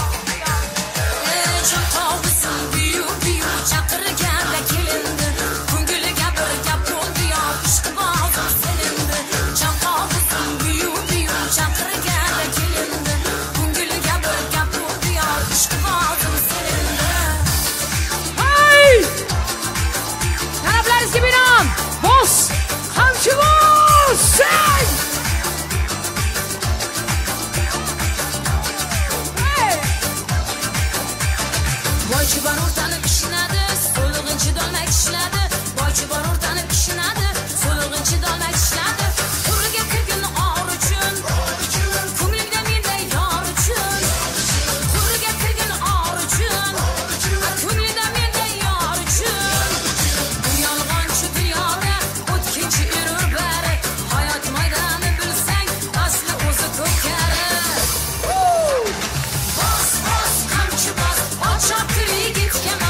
Ey chanqovuzim biyu chaqirganda kelindi. Ko'ngliga bir gap bo'ldi yo ishqibozim selindi. Chanqovuzim biyu chaqirganda kelindi. Ko'ngliga bir gap bo'ldi yo ishqibozim selindi. Hey! Talablaringizga binoan bos, qamchi bos! Hey! Boychi bor o'rtanib kishnadi, so'lig'inchi dolmak ishladi. Boychi bor o'rtanib kishnadi, so'lig'inchi dolmak ishladi. Qo'liga kirgin or uchun, ko'nglimda menday yor uchun. Qo'liga kirgin or uchun, ko'nglimda menday yor uchun. Bu yolg'onchi dunyoda o'tkinchi yurur bari. Hayot maydoni bilsang, asli o'zi ko'kari. Bos, qamchi bos, ochib yigitga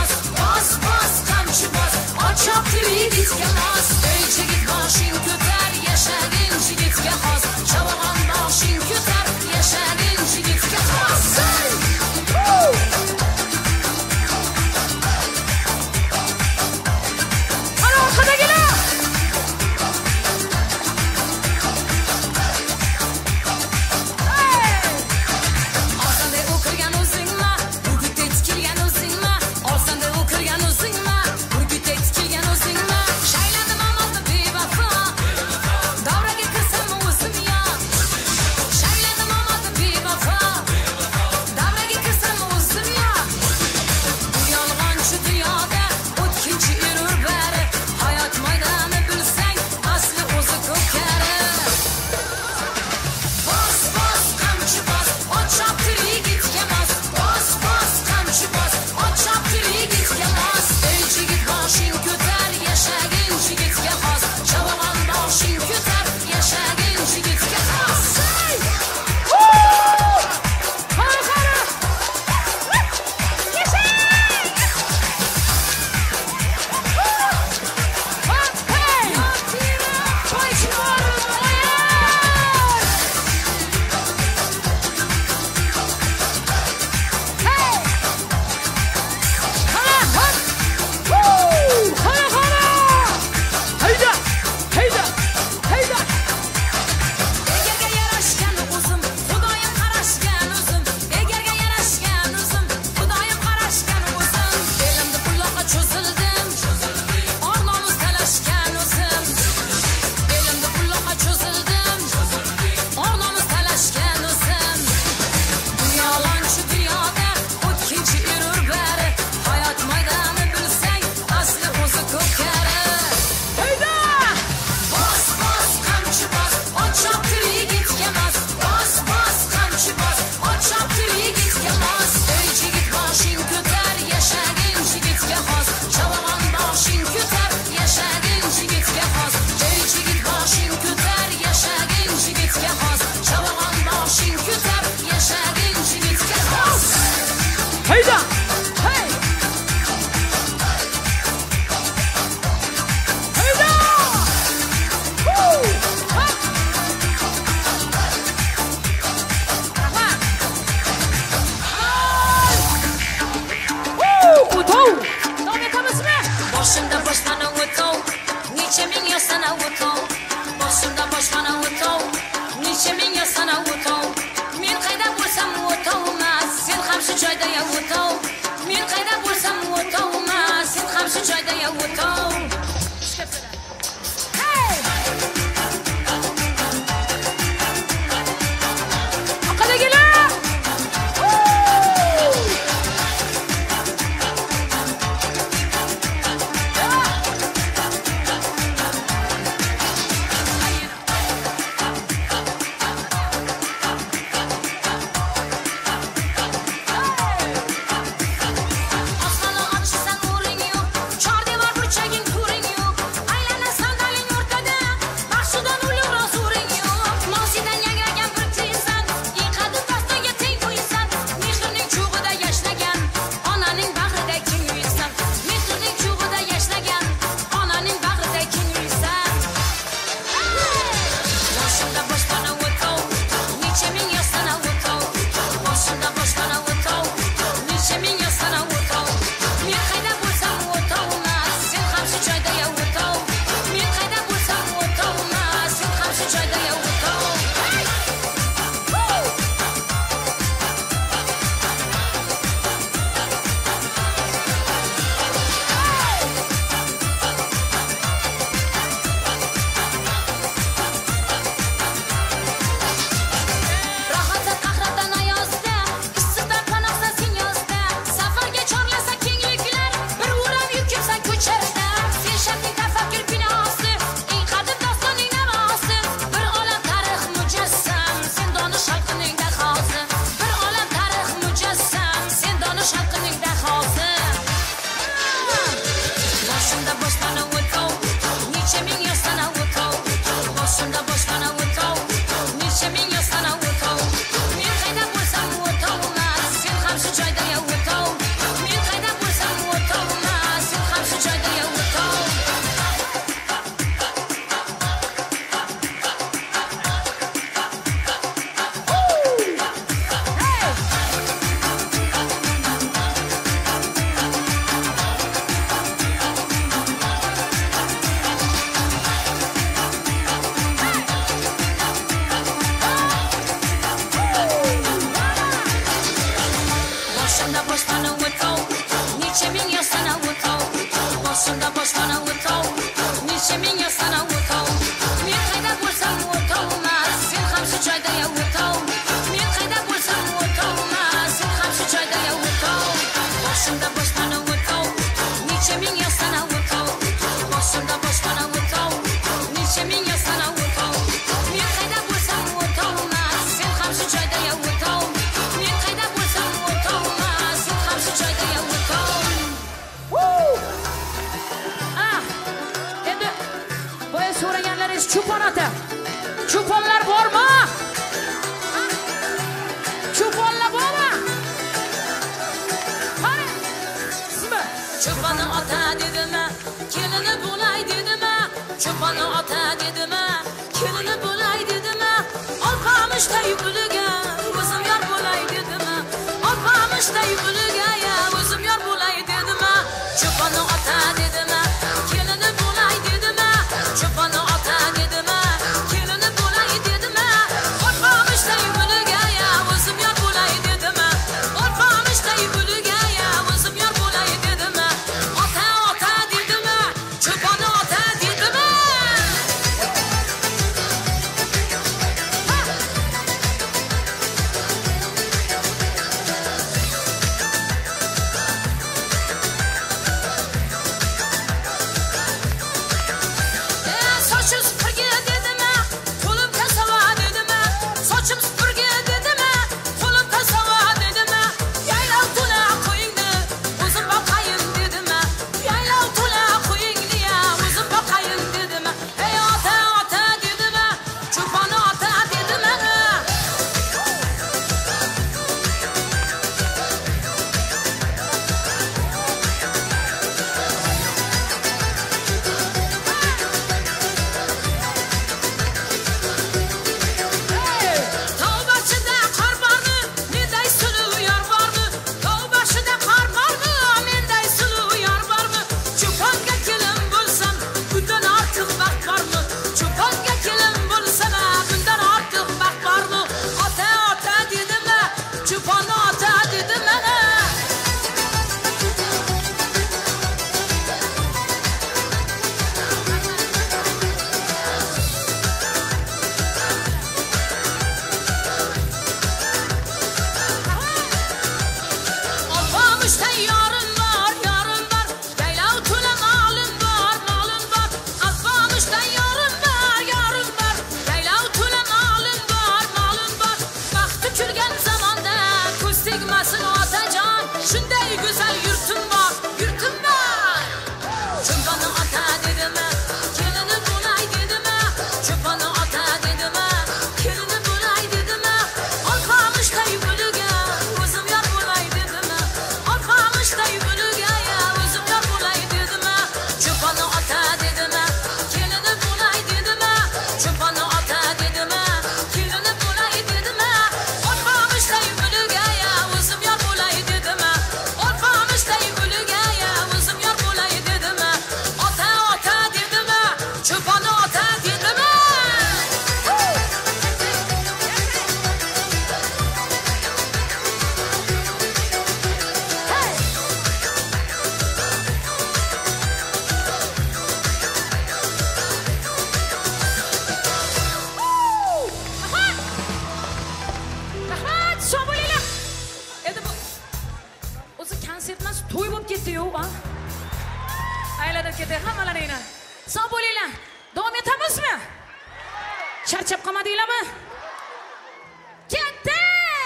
ketdi-yu, a? Aylanib ketdi hammalaringni. Sog' bo'linglar. Davom etamizmi? Charchab qolmadinglarmi? Ketdi!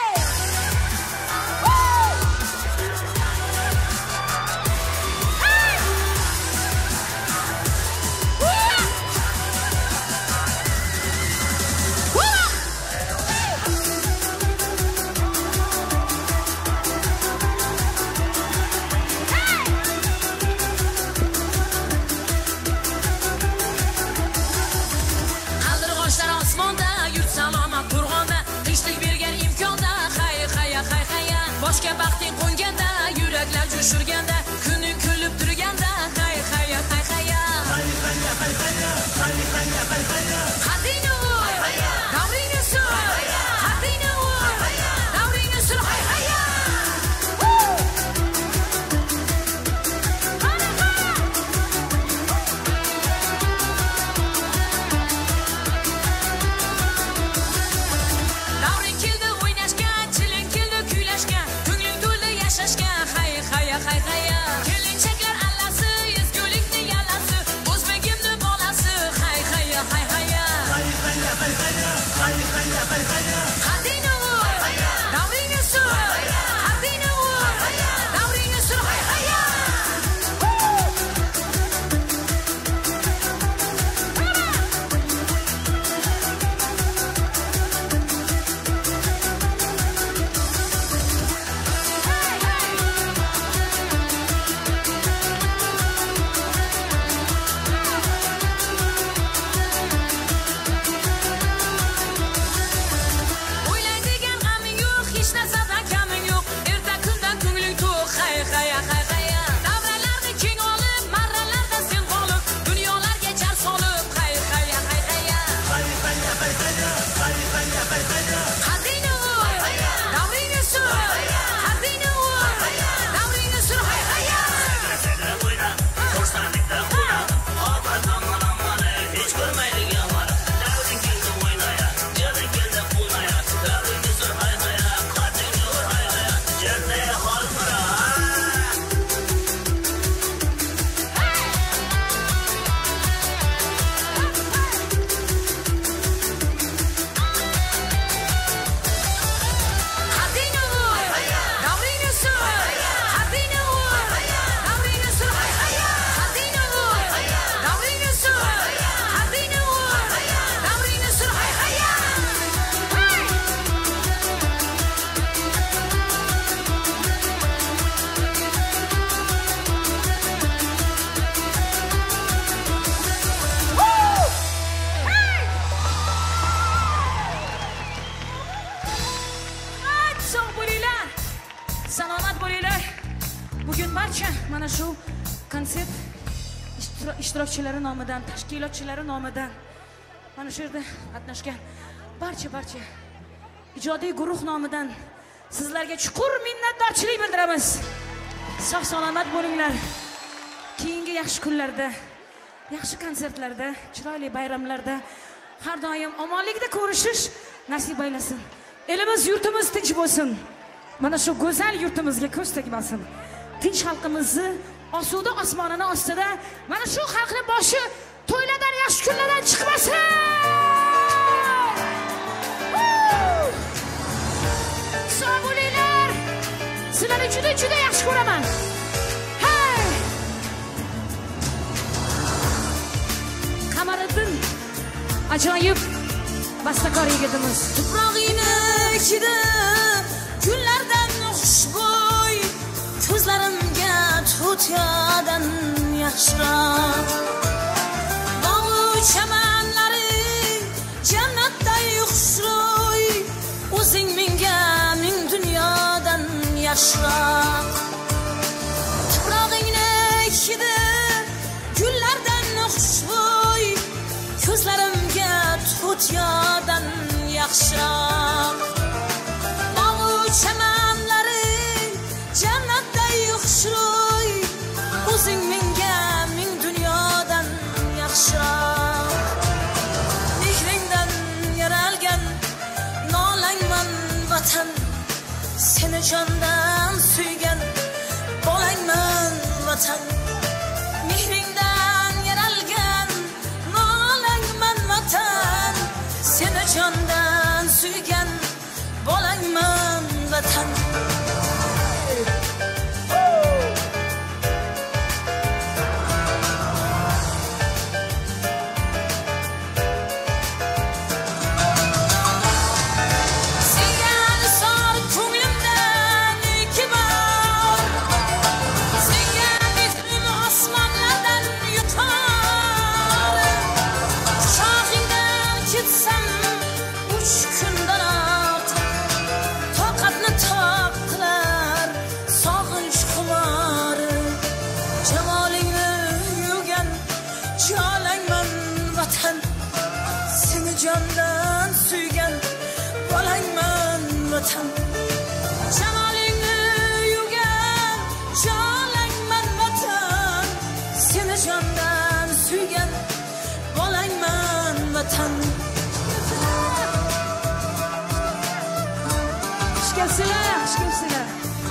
Boshga baxting qo'nganda, yuraklar jo'shurganda, kuning kulib turganda, hay hay hay hay. Hadina u, davringa sur, hadina u, davringa sur, hay hay. Davring keldi o'ynashga, chilin keldi kuylashga. Kelinchaklar allasi, ezgulikni yalasi, o'zbegimni bolasi, hay hay hay hay. Hadina u, davringa sur, hadina u, davringa sur, hay hay. Bugun barcha mana shu konsert ishtirokchilari nomidan, tashkilotchilari nomidan mana shu yerda qatnashgan barcha ijodiy guruh nomidan sizlarga chuqur minnatdorchilik bildiramiz. Sog' salomat bo'linglar. Keyingi yaxshi kunlarda, yaxshi konsertlarda, chiroyli bayramlarda har doim omonlikda ko'rishish nasib aylasin. Elimiz, yurtimiz tinch bo'lsin. Mana shu go'zal yurtimizga ko'z tegmasin. Tinch xalqimizni osuda osmonini ostida mana shu xalqning boshi to'ylardan, yaxshi kunlardan chiqmasin. Sog' bo'linglar. Sizlarni juda yaxshi ko'raman. Hey! Qamariddin ajoyib bastakor yigitimiz. Tuprog'ingni ichida gullardan xushbo'y, ko'zlarimga tutyadan yaxshiroq. Bog' chamanlari jannatday xushro'y, o'zing menga ming dunyodan yaxshiroq. Tuprog'ingni ichida gullardan xushbo'y, ko'zlarimga tutyadan yaxshiroq. Bog' chamanlari jannatday xushro'y, o'zing menga ming dunyodan yaxshiroq. Mehringdan yaralgan nolangman vatan, seni jondan suygan bolangman vatan mehringdan yaralgan nolangman vatan seni jondan suygan bolangman vatan jondan suygan bolangman vatan jamolingni yugan jonangman vatan seni jondan suygan bolangman vatan xush kelibsizlar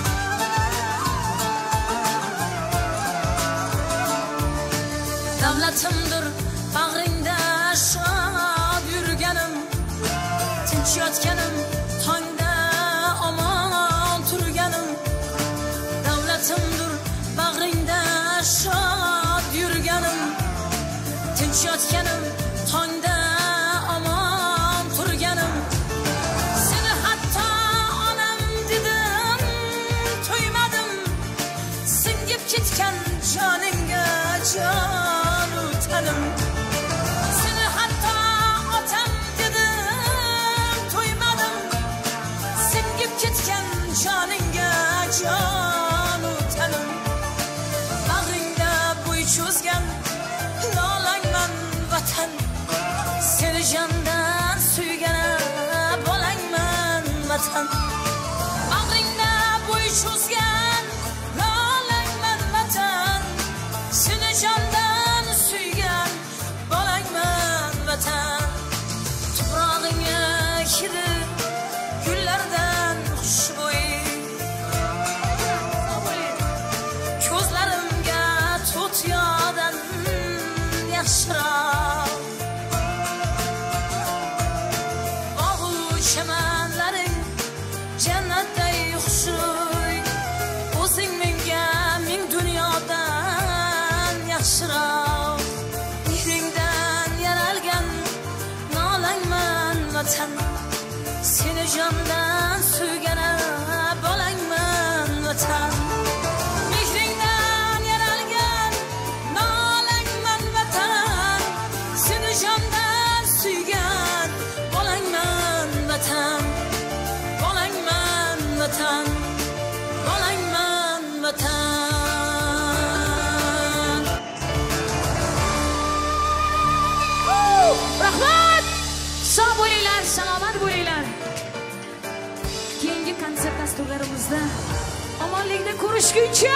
davlatimdir bag'ringda shod yurganim tinch yotganim tongda omon turganim davlatimdir bag'ringda shod yurganim tinch yotganim tongda omon turganim seni hatto onam dedim to'ymadim singib ketgan joningga jon utanim seni hatto otam dedim to'ymadim singib ketgan joningga jon utanim bag'ringda bo'y cho'zgan lolangman vatan seni jondan suygan bolangman vatan bag'ringda bo'y cho'zgan lolangman vatan seni jondan suygan bolangman vatan tuprog'ingga hidi gullardan xushbo'y ko'zlarimga to'tiyodan yaxshiroq bog'u chamanlaring jannatday xushro'y o'zing menga ming dunyodan yaxshiroq mehringdan yaralgan nolangman vatan seni jondan suygan bolangman vatan mehringdan yaralgan nolangman vatan seni jondan suygan bolangman vatan bolangman vatan bolangman vatan rahmat sog' bo'linglar salomat bo'linglar keyingi konsert dasturlarimizda omonlikda ko'rishguncha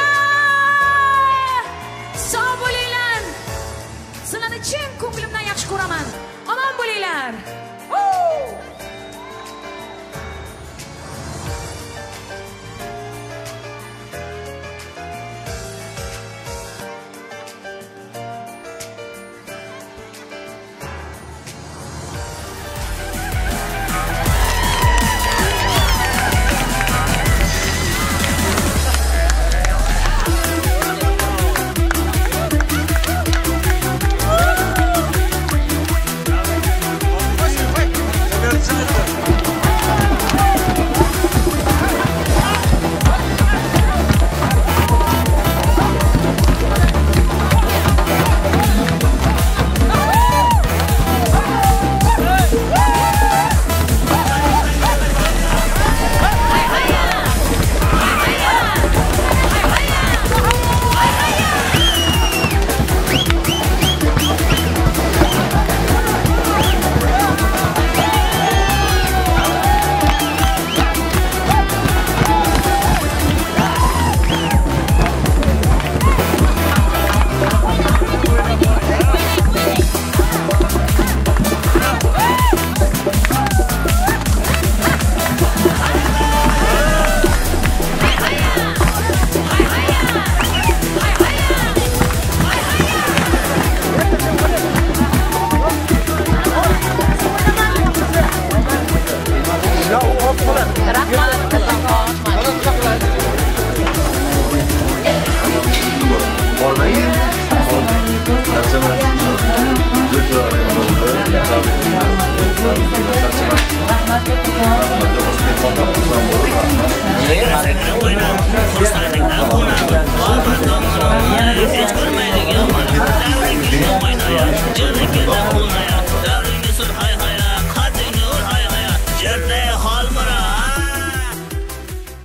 sog' bo'linglar sizlarni chin ko'nglimdan yaxshi ko'raman omon bo'linglar Hey! Xotin xursand bo'lib